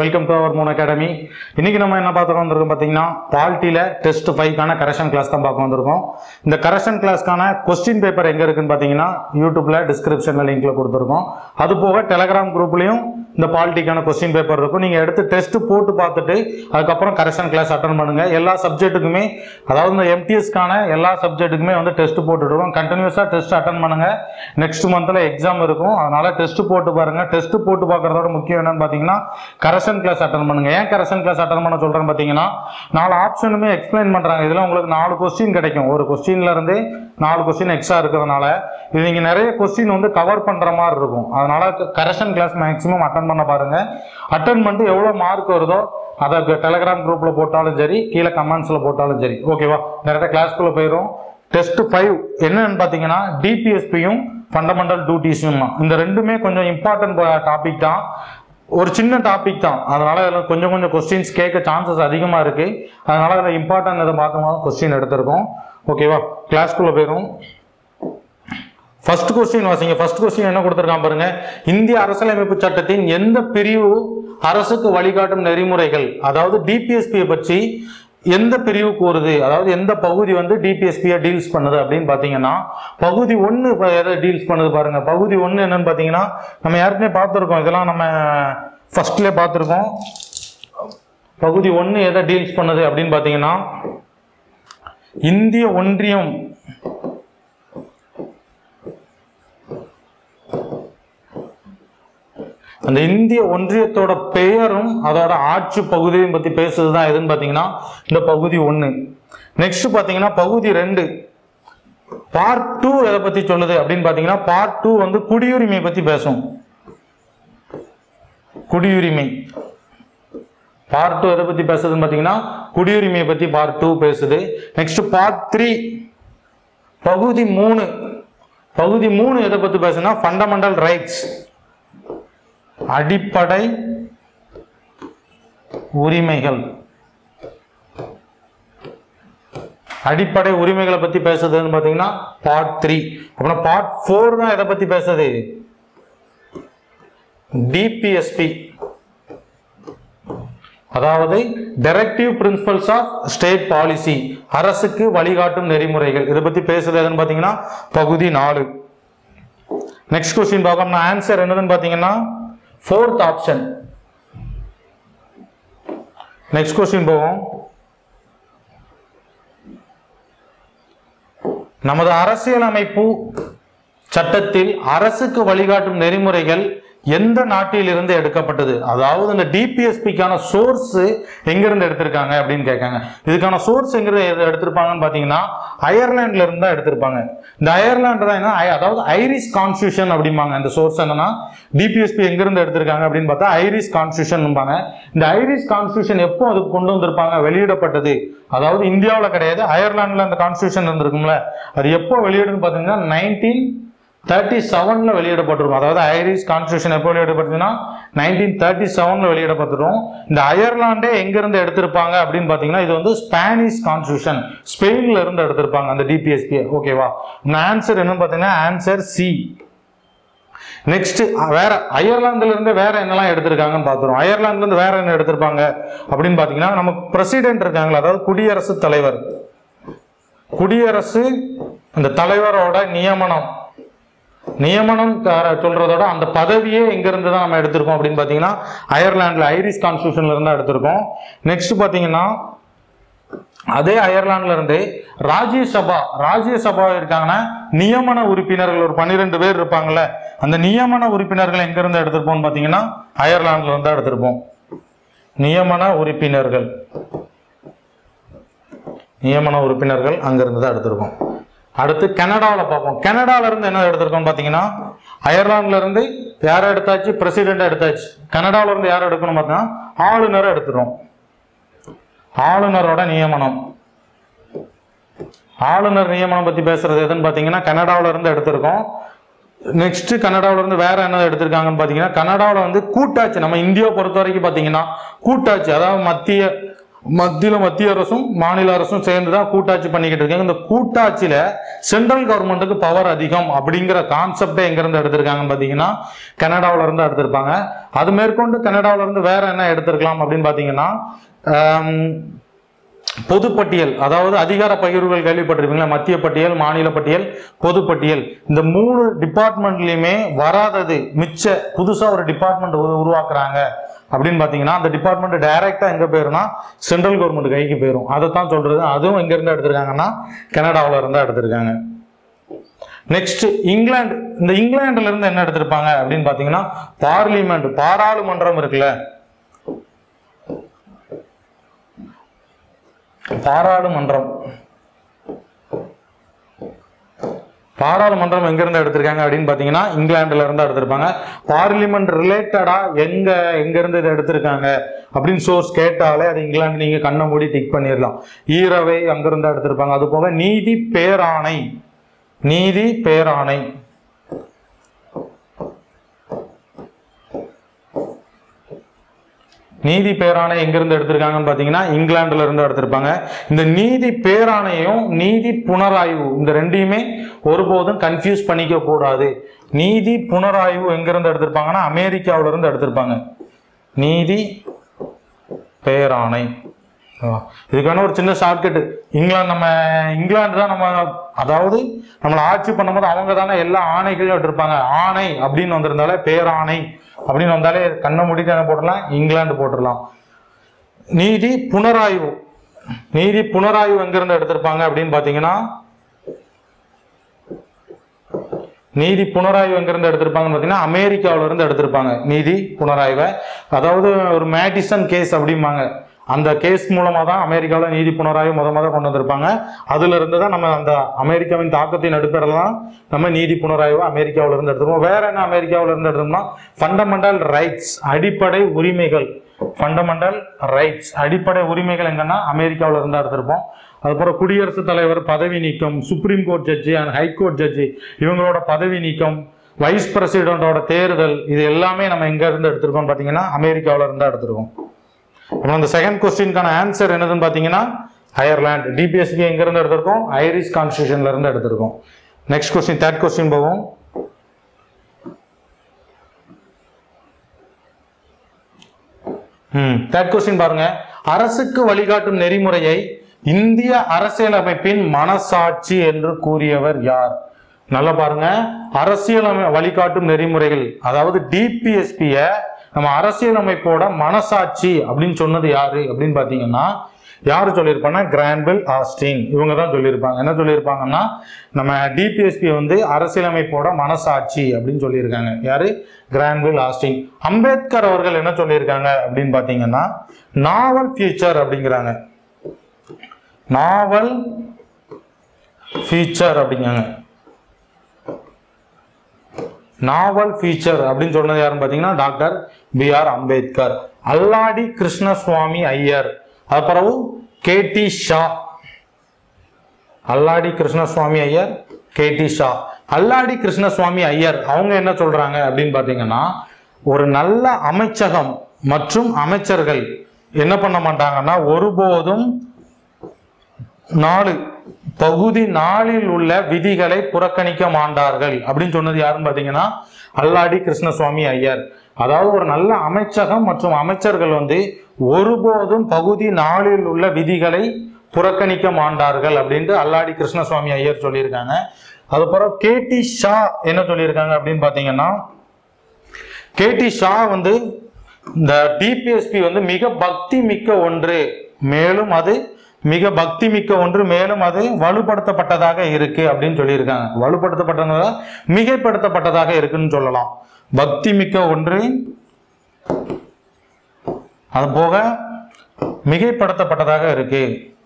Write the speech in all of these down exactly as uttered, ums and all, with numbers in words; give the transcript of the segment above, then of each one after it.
Welcome to our Moon Academy. இன்னைக்கு நம்ம என்ன பார்த்துட்டு வந்திருக்கோம் பார்த்தீங்கன்னா, பாலிட்டியில் டெஸ்ட் ஃபைவ்க்கான கரெக்ஷன் கிளாஸ் தான் பார்க்க வந்திருக்கோம். இந்த கரெக்ஷன் கிளாஸ்க்கான கொஸ்டின் பேப்பர் எங்கே இருக்குன்னு பார்த்தீங்கன்னா, யூடியூப்ல டிஸ்கிரிப்ஷனில் லிங்க்ல கொடுத்துருக்கோம். அது போக டெலகிராம் குரூப்லையும் இந்த பாலிட்டிக்கான கொஸ்டின் பேப்பர் இருக்கும். நீங்கள் எடுத்து டெஸ்ட் போட்டு பார்த்துட்டு அதுக்கப்புறம் கரெக்ஷன் கிளாஸ் அட்டன் பண்ணுங்க. எல்லா சப்ஜெக்ட்டுக்குமே, அதாவது இந்த எம்டிஎஸ்க்கான எல்லா சப்ஜெக்ட்டுக்குமே வந்து டெஸ்ட் போட்டுருக்கோம். கண்டினியூஸாக டெஸ்ட் அட்டன் பண்ணுங்க. நெக்ஸ்ட் மந்த்ல எக்ஸாம் இருக்கும், அதனால டெஸ்ட் போட்டு பாருங்க. டெஸ்ட் போட்டு பார்க்கறதோட முக்கியம் என்னன்னு பார்த்தீங்கன்னா, கரெக்ஷன் கிளாஸ் அட்டன் பண்ணுங்க. ஏன் கரெக்ஷன் கிளாஸ் அட்டன் பண்ண சொல்றேன்னு பார்த்தீங்கன்னா, நாலு ஆப்ஷனுமே எக்ஸ்பிளைன் பண்றாங்க. இதுல உங்களுக்கு நாலு கொஸ்டின் கிடைக்கும். ஒரு கொஸ்டின்ல இருந்து நாலு கொஸ்டின் எக்ஸ்ட்ரா இருக்கிறதுனால இது நீங்க நிறைய கொஸ்டின் வந்து கவர் பண்ற மாதிரி இருக்கும். அதனால கரெக்ஷன் கிளாஸ் மேக்ஸிமம் அட்டன் பண்ண பாருங்க. அட்டன் பண்ணிட்டு எவ்வளவு மார்க் வருதோ அதை டெலகிராம் குரூப்ல போட்டாலும் சரி, கீழே கமெண்ட்ஸ்ல போட்டாலும் சரி. ஓகேவா? நிறைய கிளாஸ்க்குள்ள போயிடும். டெஸ்ட் ஃபைவ் என்னன்னு பார்த்தீங்கன்னா, டிபிஎஸ்பியும் ஃபண்டமெண்டல் டியூட்டிஸும் தான். இந்த ரெண்டுமே கொஞ்சம் இம்பார்ட்டன்ட் டாபிக் தான். ஒரு சின்ன டாபிக் தான், அதனால அதில் கொஞ்சம் கொஞ்சம் கொஸ்டின்ஸ் கேட்க சான்சஸ் அதிகமாக இருக்கு. அதனால அதில் இம்பார்ட்டன்ட் இதை பார்த்தோம்னா கொஸ்டின் எடுத்திருக்கோம். ஓகேவா? கிளாஸ்க்குள்ள போயிடும். ஃபர்ஸ்ட் கொஸ்டின் வாசிங்க. ஃபர்ஸ்ட் கொஸ்டின் என்ன கொடுத்துருக்கான் பாருங்க. இந்திய அரசியலமைப்பு சட்டத்தின் எந்த பிரிவு அரசுக்கு வழிகாட்டும் நெறிமுறைகள், அதாவது டிபிஎஸ்பியை பற்றி எந்த பிரிவு கூறுது, அதாவது எந்த பகுதி வந்து டிபிஎஸ்பியை டீல்ஸ் பண்ணுது அப்படின்னு பாத்தீங்கன்னா, பகுதி ஒன்னு எதை டீல்ஸ் பண்ணுது பாருங்க. பகுதி ஒன்னு என்னன்னு பாத்தீங்கன்னா, நம்ம ஏற்கனவே பார்த்துருக்கோம், இதெல்லாம் நம்ம ஃபர்ஸ்ட்லேயே பார்த்துருக்கோம். பகுதி ஒன்னு எதை டீல்ஸ் பண்ணுது அப்படின்னு பாத்தீங்கன்னா, இந்திய ஒன்றியம் அந்த இந்திய ஒன்றியத்தோட பெயரும் அதோட ஆட்சி பகுதியும் பத்தி பேசுறதுதான் எதுன்னு பாத்தீங்கன்னா இந்த பகுதி ஒண்ணு. நெக்ஸ்ட் பாத்தீங்கன்னா பகுதி ரெண்டு பார்ட் டூ எதை பத்தி சொல்லுது அப்படின்னு பாத்தீங்கன்னா, பார்ட் டூ வந்து குடியுரிமை பத்தி பேசும். குடியுரிமை பார்ட் டூ எதை பத்தி பேசுதுன்னு பாத்தீங்கன்னா, குடியுரிமையை பத்தி பார்ட் டூ பேசுது. நெக்ஸ்ட் பார்ட் த்ரீ பகுதி மூணு பகுதி மூணு எதை பத்தி பேசுனா, ஃபண்டமெண்டல் ரைட்ஸ், அடிப்படை உரிமைகள். அடிப்படை உரிமைகளை பத்தி பேசுறதுன்னு பாத்தீங்கன்னா பார்ட் த்ரீ. அப்புறம் பார்ட் ஃபோர் தான் எதை பத்தி பேசுது, டிபிஎஸ்பி, அதாவது directive principles of state policy, அரசுக்கு வழிகாட்டும் நெறிமுறைகள். இதை பத்தி பேசுறது எதுன்னு பாத்தீங்கன்னா பகுதி நாலு. நெக்ஸ்ட் கொஸ்டின் பார்க்கணும். ஆன்சர் என்னதுன்னு பாத்தீங்கன்னா ஃபோர்த் ஆப்ஷன். நெக்ஸ்ட் கொஸ்டின் போவோம். நமது அரசியலமைப்பு சட்டத்தில் அரசுக்கு வழிகாட்டும் நெறிமுறைகள் எந்த நாட்டில் இருந்து எடுக்கப்பட்டது, அதாவது இந்த டிபிஎஸ்பிக்கான சோர்ஸ் எங்க இருந்து எடுத்திருக்காங்க அப்படின்னு கேட்காங்க. இதுக்கான சோர்ஸ் எங்க இருந்து எடுத்திருப்பாங்கன்னு பாத்தீங்கன்னா, அயர்லாந்துல இருந்து தான் எடுத்திருப்பாங்க. இந்த அயர்லாந்து தான் என்ன, அதாவது ஐரிஷ் கான்ஸ்டியூஷன் அப்படிம்பாங்க. இந்த சோர்ஸ் என்னன்னா, டிபிஎஸ்பி எங்க இருந்து எடுத்திருக்காங்க அப்படின்னு பார்த்தா ஐரிஷ் கான்ஸ்டியூஷன். இந்த ஐரிஷ் கான்ஸ்டியூஷன் எப்போ அதுக்கு கொண்டு வந்திருப்பாங்க, வெளியிடப்பட்டது, அதாவது இந்தியாவில் கிடையாது, அயர்லாந்துல அந்த கான்ஸ்டியூஷன் இருந்திருக்கும்ல, அது எப்போ வெளியிடுன்னு பாத்தீங்கன்னா நைன்டீன் தேர்ட்டி செவன்ல வெளியிடப்பட்டிருக்கும். அதாவது ஐரிஷ் கான்ஸ்டியூஷன் எப்போ வெளியிடப்பட்டதுன்னா நைன்டீன் தேர்ட்டி செவன்ல வெளியிடப்பட்டிருக்கும். இந்த அயர்லாண்டே எங்க இருந்து எடுத்திருப்பாங்க அப்படின்னு பாத்தீங்கன்னா, இது வந்து ஸ்பானிஷ் கான்ஸ்டியூஷன், ஸ்பெயின்ல இருந்து எடுத்திருப்பாங்க அந்த டிபிஎஸ்பி. ஓகேவா? ஆன்சர் என்னன்னு பாத்தீங்கன்னா ஆன்சர் சி. நெக்ஸ்ட் வேற அயர்லாந்துல இருந்து வேற என்னெல்லாம் எடுத்திருக்காங்கன்னு பாத்துறோம். அயர்லாந்துல இருந்து வேற என்ன எடுத்திருப்பாங்க அப்படின்னு பாத்தீங்கன்னா, நமக்கு பிரசிடென்ட் இருக்காங்களா, அதாவது குடியரசு தலைவர். குடியரசு அந்த தலைவரோட நியமனம் நியமனம் சொல்றதோட அந்த பதவியே எங்க இருந்து தான் நம்ம எடுத்திருக்கோம் அப்படின்னு பாத்தீங்கன்னா அயர்லாந்துல ஐரிஷ் கான்ஸ்டியூஷன்ல இருந்தா எடுத்திருக்கோம். நெக்ஸ்ட் பாத்தீங்கன்னா அதே அயர்லாந்துல இருந்து ராஜ்யசபா ராஜ்யசபா இருக்காங்கன்னா நியமன உறுப்பினர்கள் ஒரு பன்னிரெண்டு பேர் இருப்பாங்கல்ல, அந்த நியமன உறுப்பினர்கள் எங்க இருந்து எடுத்திருப்போம் பாத்தீங்கன்னா அயர்லாந்துல இருந்தா எடுத்திருப்போம். நியமன உறுப்பினர்கள் நியமன உறுப்பினர்கள் அங்கிருந்து தான் எடுத்திருக்கோம். அடுத்து கனடாவில் பார்ப்போம். கனடால இருந்து என்ன எடுத்திருக்கோம் பாத்தீங்கன்னா, அயர்லாந்துல இருந்து யாரை எடுத்தாச்சு, பிரசிடென்ட் எடுத்தாச்சு. கனடால இருந்து யாரை எடுக்கணும் பார்த்தீங்கன்னா ஆளுநரை எடுத்துரும். ஆளுநரோட நியமனம். ஆளுநர் நியமனம் பத்தி பேசுறது எதுன்னு பாத்தீங்கன்னா கனடாவில இருந்து எடுத்திருக்கோம். நெக்ஸ்ட் கனடாவில இருந்து வேற என்ன எடுத்திருக்காங்கன்னு பாத்தீங்கன்னா, கனடாவில வந்து கூட்டாட்சி, நம்ம இந்தியாவை பொறுத்த வரைக்கும் பாத்தீங்கன்னா கூட்டாட்சி, அதாவது மத்திய மத்தியில மத்திய அரசும் மாநில அரசும் சேர்ந்துதான் கூட்டாட்சி பண்ணிக்கிட்டு இருக்காங்க. இந்த கூட்டாட்சியில சென்ட்ரல் கவர்மெண்ட்டுக்கு பவர் அதிகம் அப்படிங்கிற கான்செப்டே எங்க இருந்து எடுத்திருக்காங்கன்னு பாத்தீங்கன்னா கனடாவில இருந்து எடுத்திருப்பாங்க. அது மேற்கொண்டு கனடாவில இருந்து வேற என்ன எடுத்திருக்கலாம் அப்படின்னு பாத்தீங்கன்னா பொதுப்பட்டியல், அதாவது அதிகார பகிர்வுகள் கேள்விப்பட்டிருப்பீங்களா? மத்திய பட்டியல், மாநில பட்டியல், பொதுப்பட்டியல். இந்த மூணு டிபார்ட்மெண்ட்லயுமே வராதது மிச்ச புதுசா ஒரு டிபார்ட்மெண்ட் உருவாக்குறாங்க அப்படின்னு பாத்தீங்கன்னா அந்த டிபார்ட்மெண்ட் டைரக்டா எங்க போயிரும்னா சென்ட்ரல் கவர்மெண்ட் கைக்கு போயிரும். அதைத்தான் சொல்றது. அதுவும் எங்க இருந்து எடுத்திருக்காங்கன்னா கனடாவில இருந்தா எடுத்திருக்காங்க. Next England. இந்த இங்கிலாந்துல இருந்து என்ன எடுத்திருப்பாங்க அப்படின்னு பாத்தீங்கன்னா பார்லிமெண்ட், பாராளுமன்றம் இருக்குல்ல, பாராளுமன்றம். பாராளுமன்றம் எங்க இருந்து எடுத்திருக்காங்க அப்படின்னு பாத்தீங்கன்னா இங்கிலாந்துல இருந்து எடுத்திருப்பாங்க. பார்லிமெண்ட் ரிலேட்டடா எங்க எங்க இருந்து இதை எடுத்திருக்காங்க அப்படின்னு சோர்ஸ் கேட்டாலே அது இங்கிலாந்து நீங்க கண்ணை மூடி டிக் பண்ணிடலாம். ஈரவை அங்கிருந்து எடுத்திருப்பாங்க. அது போக நீதி பேராணை, நீதி பேராணை, நீதி பேராணை எங்கிருந்து எடுத்திருக்காங்கன்னு பாத்தீங்கன்னா இங்கிலாந்துல இருந்து எடுத்திருப்பாங்க. இந்த நீதி பேராணையும் நீதி புனராய்வு இந்த ரெண்டையுமே ஒருபோதும் கன்ஃபியூஸ் பண்ணிக்க கூடாது. நீதி புனராய்வு எங்கிருந்து எடுத்திருப்பாங்கன்னா அமெரிக்காவில இருந்து எடுத்திருப்பாங்க. நீதி பேராணை. இதுக்கான ஒரு சின்ன ஷார்ட்கட். இங்கிலாந்து, நம்ம இங்கிலாந்து தான் நம்ம, அதாவது நம்மளை ஆட்சி பண்ணும்போது அவங்க தானே எல்லா ஆணைகளையும் எடுத்திருப்பாங்க. ஆணை அப்படின்னு வந்திருந்தாலே பேராணை அப்படின்னு வந்தாலே கண்ணை மூடிட்டு என்ன போட்டுடலாம், இங்கிலாந்து போட்டுடலாம். நீதி புனராய்வு, நீதி புனராய்வு எங்கிருந்து எடுத்திருப்பாங்க அப்படின்னு பாத்தீங்கன்னா நீதி புனராய்வு எங்கிருந்து எடுத்திருப்பாங்கன்னு பாத்தீங்கன்னா அமெரிக்காவில இருந்து எடுத்திருப்பாங்க நீதி புனராய்வை. அதாவது ஒரு மேடிசன் கேஸ் அப்படிம்பாங்க. அந்த கேஸ் மூலமா தான் அமெரிக்காவில் நீதி புனராய்வு முத முத கொண்டு வந்திருப்பாங்க. அதுல இருந்து தான் நம்ம அந்த அமெரிக்காவின் தாக்கத்தின் அடிப்படையில் தான் நம்ம நீதி புனராய்வு அமெரிக்காவில இருந்து எடுத்துருவோம். வேற என்ன அமெரிக்காவில இருந்து எடுத்தோம்னா ஃபண்டமெண்டல் ரைட்ஸ், அடிப்படை உரிமைகள். ஃபண்டமெண்டல் ரைட்ஸ், அடிப்படை உரிமைகள் எங்கன்னா அமெரிக்காவில இருந்து எடுத்திருப்போம். அதுக்கப்புறம் குடியரசுத் தலைவர் பதவி நீக்கம், supreme court judge and high court judge இவங்களோட பதவி நீக்கம், வைஸ் பிரசிடென்டோட தேர்தல், இது எல்லாமே நம்ம எங்க இருந்து எடுத்திருக்கோம் பாத்தீங்கன்னா அமெரிக்காவில இருந்து எடுத்திருக்கோம். அப்புறம் இந்த செகண்ட் கொஸ்டினுக்கான ஆன்சர் என்னதுன்னு பாத்தீங்கன்னா அயர்லாந்து. டிபிஎஸ்பி எங்க இருந்து எடுத்திருக்கோம், ஐரிஷ் கான்ஸ்டிடியூஷன்ல இருந்து எடுத்திருக்கோம். நெக்ஸ்ட் கொஸ்டின், தேர்ட் கொஸ்டின் போவோம். ம் தேர்ட் கொஸ்டின் பாருங்க. அரசுக்கு வழிகாட்டும் நெறிமுறையை இந்திய அரசியலமைப்பின் மனசாட்சி என்று கூறியவர் யார்? நல்லா பாருங்க. அரசியலமை வழிகாட்டும் நெறிமுறைகள், அதாவது டிபிஎஸ்பிய நம்ம அரசியலமைப்போட மனசாட்சி அப்படின்னு சொன்னது யாரு அப்படின்னு பாத்தீங்கன்னா யாரு சொல்லியிருப்பாங்கன்னா கிரான்வில் ஆஸ்டின். இவங்க தான் சொல்லியிருப்பாங்க. என்ன சொல்லியிருப்பாங்கன்னா நம்ம டிபிஎஸ்பி வந்து அரசியலமைப்போட மனசாட்சி அப்படின்னு சொல்லியிருக்காங்க. யாரு? கிரான்வில் ஆஸ்டின். அம்பேத்கர் அவர்கள் என்ன சொல்லியிருக்காங்க அப்படின்னு பாத்தீங்கன்னா நாவல் ஃபியூச்சர் அப்படிங்கிறாங்க. நாவல் ஃபியூச்சர் அப்படிங்காங்க. நாவல் ஃபீச்சர் அப்படின்னு சொன்னது யாருன்னு பாத்தீங்கன்னா doctor B R Ambedkar. Alladi Krishnaswamy Iyer, அப்புறம் K T Shah. Alladi Krishnaswamy Iyer, K T Shah. Alladi Krishnaswamy Iyer அவங்க என்ன சொல்றாங்க அப்படின்னு பாத்தீங்கன்னா ஒரு நல்ல அமைச்சகம் மற்றும் அமைச்சர்கள் என்ன பண்ண மாட்டாங்கன்னா ஒருபோதும் நாலு பகுதி நாளில் உள்ள விதிகளை புறக்கணிக்க மாட்டார்கள் அப்படின்னு சொன்னது யாருன்னு பாத்தீங்கன்னா அல்லாடி கிருஷ்ணசுவாமி ஐயர். அதாவது ஒரு நல்ல அமைச்சகம் மற்றும் அமைச்சர்கள் வந்து ஒருபோதும் பகுதி நாளில் உள்ள விதிகளை புறக்கணிக்க மாட்டார்கள் அப்படின்ட்டு அல்லாடி கிருஷ்ணசுவாமி ஐயர் சொல்லியிருக்காங்க. அதுக்கப்புறம் கே டி ஷா என்ன சொல்லியிருக்காங்க அப்படின்னு பாத்தீங்கன்னா கே டி ஷா வந்து இந்த டிபிஎஸ்பி வந்து மிக பக்தி மிக்க ஒன்று, மேலும் அது மிக பக்தி மிக்க ஒன்று, மேலும் அது வலுப்படுத்தப்பட்டதாக இருக்கு அப்படின்னு சொல்லியிருக்காங்க. வலுப்படுத்தப்பட்டதாக மிகைப்படுத்தப்பட்டதாக இருக்குன்னு சொல்லலாம். பக்தி மிக்க ஒன்று, அது போக மிகைப்படுத்தப்பட்டதாக இருக்கு.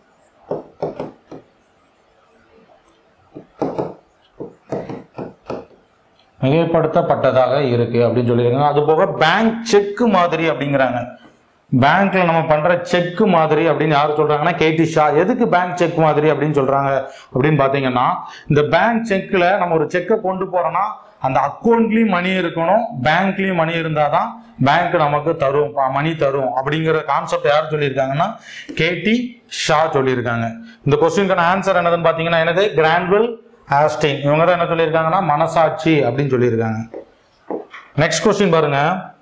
மிகைப்படுத்தப்பட்டதாக இருக்கு அப்படின்னு சொல்லியிருக்காங்க. அது போக பேங்க் செக் மாதிரி அப்படிங்கிறாங்க. பேங்க்ல நம்ம பண்ற செக் மாதிரி அப்படின்னு யாரு சொல்றாங்கன்னா கே டி ஷா. எதுக்கு பேங்க் செக் மாதிரி அப்படின்னு சொல்றாங்க அப்படின்னு பாத்தீங்கன்னா இந்த பேங்க் செக்ல நம்ம ஒரு செக்கை கொண்டு போறோம்னா அந்த அக்கௌண்ட்லயும் மணி இருக்கணும், பேங்க்லயும் மணி இருந்தாதான் பேங்க் நமக்கு தரும், மணி தரும் அப்படிங்கிற கான்செப்ட் யார் சொல்லியிருக்காங்கன்னா கேடி ஷா சொல்லியிருக்காங்க. இந்த கொஸ்டினுக்கான ஆன்சர் என்னதுன்னு பாத்தீங்கன்னா என்னது, கிரான்வெல் ஆஸ்டின். இவங்க தான் என்ன சொல்லியிருக்காங்கன்னா மனசாட்சி அப்படின்னு சொல்லியிருக்காங்க. நெக்ஸ்ட் கொஸ்டின் பாருங்க,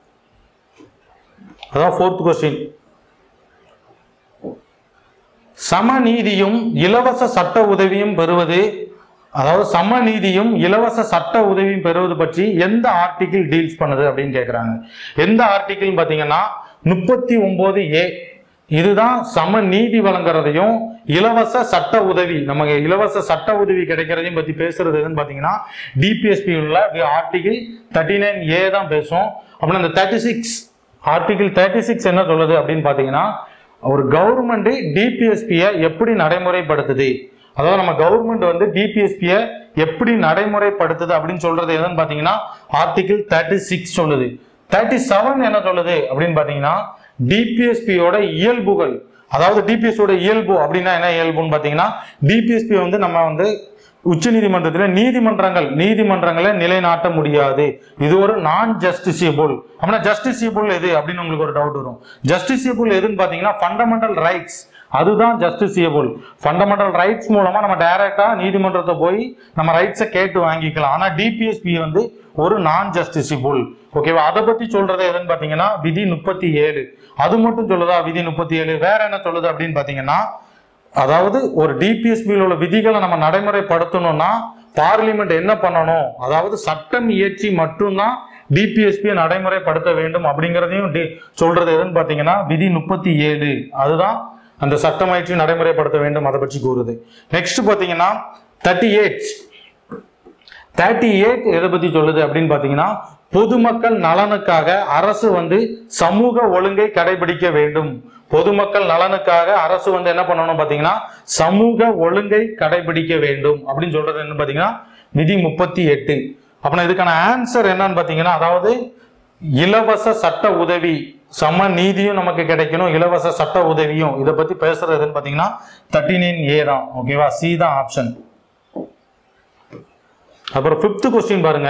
அதான் ஃபோர்த் கொஸ்டின். சமநீதியும் இலவச சட்ட உதவியும் பெறுவது, அதாவது சமநீதியும் இலவச சட்ட உதவியும் பெறுவது பற்றி எந்த ஆர்டிகிள் டீல்ஸ் பண்ணுது அப்படின்னு கேட்கிறாங்க. எந்த ஆர்டிகிள் பாத்தீங்கன்னா முப்பத்தி ஒன்பது ஏ. இதுதான் சமநீதி வழங்குறதையும் இலவச சட்ட உதவி, நமக்கு இலவச சட்ட உதவி கிடைக்கிறதையும் பத்தி பேசுறது எதுன்னு பாத்தீங்கன்னா டிபிஎஸ்பி உள்ள ஆர்டிகிள் தேர்ட்டி நைன் ஏ தான் பேசும். அப்படின்னா இந்த thirty six article thirty six என்ன சொல்லுது அப்படின்னு பாத்தீங்கன்னா, ஒரு கவர்மெண்ட் டிபிஎஸ்பியை எப்படி நடைமுறைப்படுத்துது, அதாவது நம்ம கவர்மெண்ட் வந்து டிபிஎஸ்பியை எப்படி நடைமுறைப்படுத்துது அப்படின்னு சொல்றது எதுன்னு பாத்தீங்கன்னா ஆர்டிகிள் தேர்ட்டி சிக்ஸ் சொல்லுது. தேர்ட்டி செவன் என்ன சொல்லுது அப்படின்னு பாத்தீங்கன்னா டிபிஎஸ்பியோட இயல்புகள், அதாவது டிபிஎஸ்பியோட இயல்பு அப்படின்னா என்ன இயல்புன்னு பாத்தீங்கன்னா, டிபிஎஸ்பி வந்து நம்ம வந்து உச்ச நீதிமன்றத்தில் நீதிமன்றங்கள் நீதிமன்றங்களை நிலைநாட்ட முடியாது, இது ஒரு நான் ஜஸ்டிசியபிள். அப்படின்னா ஜஸ்டிசியபிள் எது அப்படின்னு உங்களுக்கு ஒரு டவுட் வரும். ஜஸ்டிசியபிள் எதுன்னு பாத்தீங்கன்னா ஃபண்டமெண்டல் ரைட்ஸ், அதுதான் ஜஸ்டிசியபிள். ஃபண்டமெண்டல் ரைட்ஸ் மூலமா நம்ம டைரக்டா நீதிமன்றத்தை போய் நம்ம ரைட்ஸை கேட்டு வாங்கிக்கலாம். ஆனா டிபிஎஸ்பி வந்து ஒரு நான் ஜஸ்டிசியபிள். ஓகேவா? அதை பத்தி சொல்றது எதுன்னு பாத்தீங்கன்னா விதி முப்பத்தி ஏழு. அது மட்டும் சொல்லுதா விதி முப்பத்தி ஏழு? வேற என்ன சொல்லுது அப்படின்னு பாத்தீங்கன்னா, அதாவது ஒரு டிபிஎஸ்பியில் உள்ள விதிகளை நம்ம நடைமுறைப்படுத்தணும்னா பார்லிமெண்ட் என்ன பண்ணணும், அதாவது சட்டம் இயற்றி மட்டும்தான் டிபிஎஸ்பியை நடைமுறைப்படுத்த வேண்டும் அப்படிங்கிறதையும் சொல்றது எதுன்னு பாத்தீங்கன்னா விதி முப்பத்தி ஏழு. அதுதான் அந்த சட்டம் இயற்றி நடைமுறைப்படுத்த வேண்டும், அதை பற்றி கூறுது. நெக்ஸ்ட் பாத்தீங்கன்னா தேர்ட்டி எயிட் தேர்ட்டி எயிட் எதை பத்தி சொல்லுது அப்படின்னு பாத்தீங்கன்னா, பொதுமக்கள் நலனுக்காக அரசு வந்து சமூக ஒழுங்கை கடைபிடிக்க வேண்டும். பொதுமக்கள் நலனுக்காக அரசு வந்து என்ன பண்ணணும் பாத்தீங்கன்னா சமூக ஒழுங்கை கடைபிடிக்க வேண்டும் அப்படின்னு சொல்றது என்ன பாத்தீங்கன்னா விதி முப்பத்தி எட்டு. அப்படின்னா இதுக்கான ஆன்சர் என்னன்னு பாத்தீங்கன்னா, அதாவது இலவச சட்ட உதவி, சம நீதியும் நமக்கு கிடைக்கணும், இலவச சட்ட உதவியும், இதை பத்தி பேசுறதுன்னு பாத்தீங்கன்னா தேர்ட்டி நைன் ஏ தான். ஓகேவா? சி தான் ஆப்ஷன். அப்புறம் பிப்த் கொஸ்டின் பாருங்க,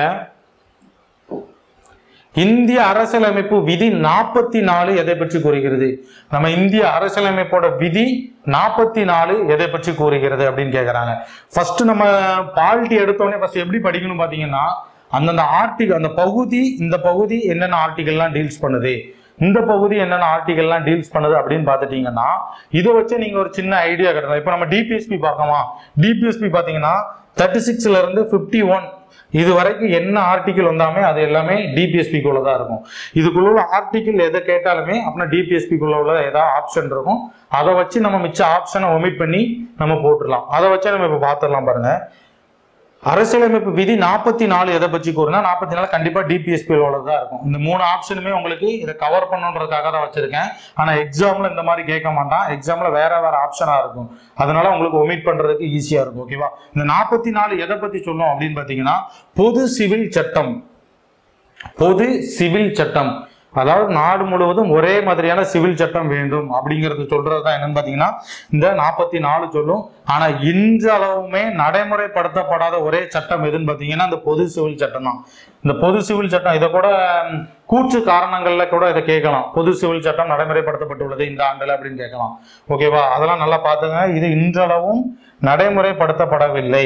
இந்திய அரசியலமைப்பு விதி நாற்பத்தி நாலு எதை பற்றி கூறுகிறது? நம்ம இந்திய அரசியலமைப்போட விதி நாற்பத்தி நாலு எதை பற்றி கூறுகிறது அப்படின்னு கேட்கறாங்க. ஃபர்ஸ்ட் நம்ம பாலிட்டி எடுத்தோடனே ஃபர்ஸ்ட் எப்படி படிக்கணும் பாத்தீங்கன்னா, அந்தந்த ஆர்டிகல், அந்த பகுதி, இந்த பகுதி என்னென்ன ஆர்டிகல்லாம் டீல்ஸ் பண்ணுது, இந்த பகுதி என்னென்ன ஆர்டிகல்லாம் டீல்ஸ் பண்ணுது அப்படின்னு பாத்துட்டீங்கன்னா இதை வச்சு நீங்க ஒரு சின்ன ஐடியா கிடைக்கும். இப்ப நம்ம டிபிஎஸ்பி பார்க்கமா, டிபிஎஸ்பி பாத்தீங்கன்னா தேர்ட்டி சிக்ஸ்ல இருந்து பிப்டி ஒன் இது வரைக்கும் என்ன ஆர்டிகிள் வந்தாமே அது எல்லாமே டிபிஎஸ்பிக்குள்ள தான் இருக்கும். இதுக்குள்ள உள்ள ஆர்டிகிள் எதை கேட்டாலுமே அப்படின்னா டிபிஎஸ்பிக்குள்ள உள்ள ஏதாவது ஆப்ஷன் இருக்கும், அதை வச்சு நம்ம மிச்ச ஆப்ஷனை ஒமிட் பண்ணி நம்ம போட்டுடலாம். அதை வச்சு நம்ம இப்ப பாத்துடலாம். பாருங்க, அரசியலமைப்பு விதி நாற்பத்தி நாலு எதை பற்றி கூறுனா நாற்பத்தி நாலு கண்டிப்பா டிபிஎஸ்பி தான் இருக்கும். இந்த மூணு ஆப்ஷனுமே உங்களுக்கு இதை கவர் பண்ணணுன்றதுக்காக தான் வச்சிருக்கேன். ஆனா எக்ஸாம்ல இந்த மாதிரி கேட்க மாட்டான், எக்ஸாம்ல வேற வேற ஆப்ஷனா இருக்கும், அதனால உங்களுக்கு ஒமிட் பண்றதுக்கு ஈஸியா இருக்கும். ஓகேவா? இந்த நாற்பத்தி நாலு எதை பத்தி சொல்லும் அப்படின்னு பாத்தீங்கன்னா பொது சிவில் சட்டம். பொது சிவில் சட்டம், அதாவது நாடு முழுவதும் ஒரே மாதிரியான சிவில் சட்டம் வேண்டும் அப்படிங்கிறது சொல்றதுதான் என்னன்னு பாத்தீங்கன்னா இந்த நாற்பத்தி நாலு சொல்லும். ஆனா இன்றளவுமே நடைமுறைப்படுத்தப்படாத ஒரே சட்டம் எதுன்னு பாத்தீங்கன்னா இந்த பொது சிவில் சட்டம் தான். இந்த பொது சிவில் சட்டம் இதை கூட கூற்று காரணங்கள்ல கூட இதை கேட்கலாம், பொது சிவில் சட்டம் நடைமுறைப்படுத்தப்பட்டுள்ளது இந்த ஆண்டுல அப்படின்னு கேட்கலாம். ஓகேவா? அதெல்லாம் நல்லா பாத்துங்க. இது இன்றளவும் நடைமுறைப்படுத்தப்படவில்லை,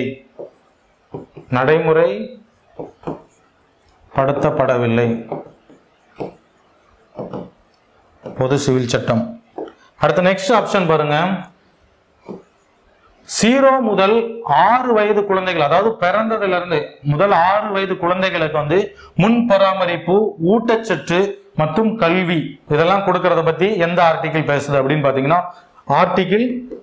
நடைமுறைப்படுத்தப்படவில்லை பொது சிவில் சட்டம். அடுத்த நெக்ஸ்ட் ஆப்ஷன் பாருங்க, ஜீரோ முதல் ஆறு வயது குழந்தைகள், அதாவது பிறந்ததுல இருந்து முதல் ஆறு வயது குழந்தைகளுக்கு வந்து முன் பராமரிப்பு, ஊட்டச்சத்து மற்றும் கல்வி இதெல்லாம் கொடுக்கறத பத்தி எந்த ஆர்டிகிள் பேசுது அப்படின்னு பாத்தீங்கன்னா ஆர்டிகிள்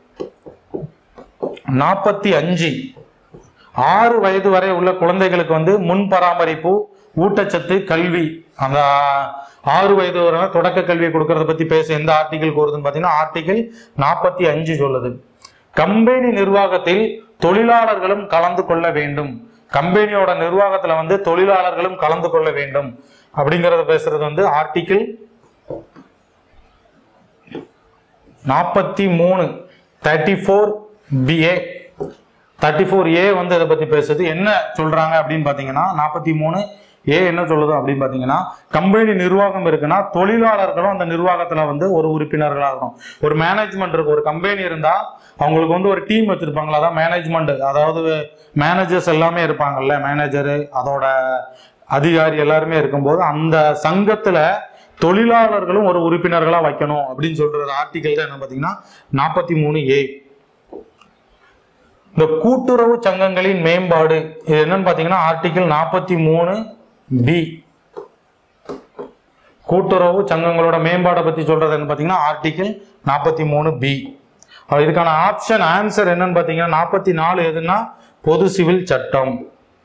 நாற்பத்தி அஞ்சு. ஆறு வயது வரை உள்ள குழந்தைகளுக்கு வந்து முன் பராமரிப்பு, ஊட்டச்சத்து, கல்வி, அந்த ஆறு வயது வரை தொடக்க கல்வியை கொடுக்கறத பத்தி பேச எந்த ஆர்டிகிள் கூறுதுன்னு பாத்தீங்கன்னா ஆர்டிகிள் நாற்பத்தி அஞ்சு சொல்லுது. கம்பெனி நிர்வாகத்தில் தொழிலாளர்களும் கலந்து கொள்ள வேண்டும், கம்பெனியோட நிர்வாகத்துல வந்து தொழிலாளர்களும் கலந்து கொள்ள வேண்டும் அப்படிங்கறத பேசுறது வந்து ஆர்டிகிள் நாற்பத்தி மூணு thirty four B A thirty four A வந்து இதை பத்தி பேசுது. என்ன சொல்றாங்க அப்படின்னு பாத்தீங்கன்னா நாற்பத்தி மூணு ஏ என்ன சொல்லுது அப்படின்னு பாத்தீங்கன்னா, கம்பெனி நிர்வாகம் இருக்குன்னா தொழிலாளர்களும் அந்த நிர்வாகத்துல வந்து ஒரு உறுப்பினர்களா இருக்கும். ஒரு மேனேஜ்மெண்ட் இருக்கு, ஒரு கம்பெனி இருந்தா அவங்களுக்கு வந்து ஒரு டீம் வச்சிருப்பாங்களா, அதான் மேனேஜ்மெண்ட். அதாவது மேனேஜர்ஸ் எல்லாமே இருப்பாங்கல்ல, மேனேஜரு அதோட அதிகாரி எல்லாருமே இருக்கும்போது அந்த சங்கத்துல தொழிலாளர்களும் ஒரு உறுப்பினர்களா வைக்கணும் அப்படின்னு சொல்றது ஆர்டிகல் தான் என்ன பாத்தீங்கன்னா நாற்பத்தி மூணு ஏ. இந்த கூட்டுறவு சங்கங்களின் மேம்பாடு இது என்னன்னு பாத்தீங்கன்னா ஆர்டிகல் நாற்பத்தி மூணு பி. கூட்டுறவு சங்கங்களோட மேம்பாடை பத்தி சொல்றது என்ன பாத்தீங்கன்னா ஆர்டிகல் நாற்பத்தி மூணு பி. இதுக்கான ஆப்ஷன் ஆன்சர் என்னன்னு பாத்தீங்கன்னா நாற்பத்தி நாலு எதுன்னா பொது சிவில் சட்டம்.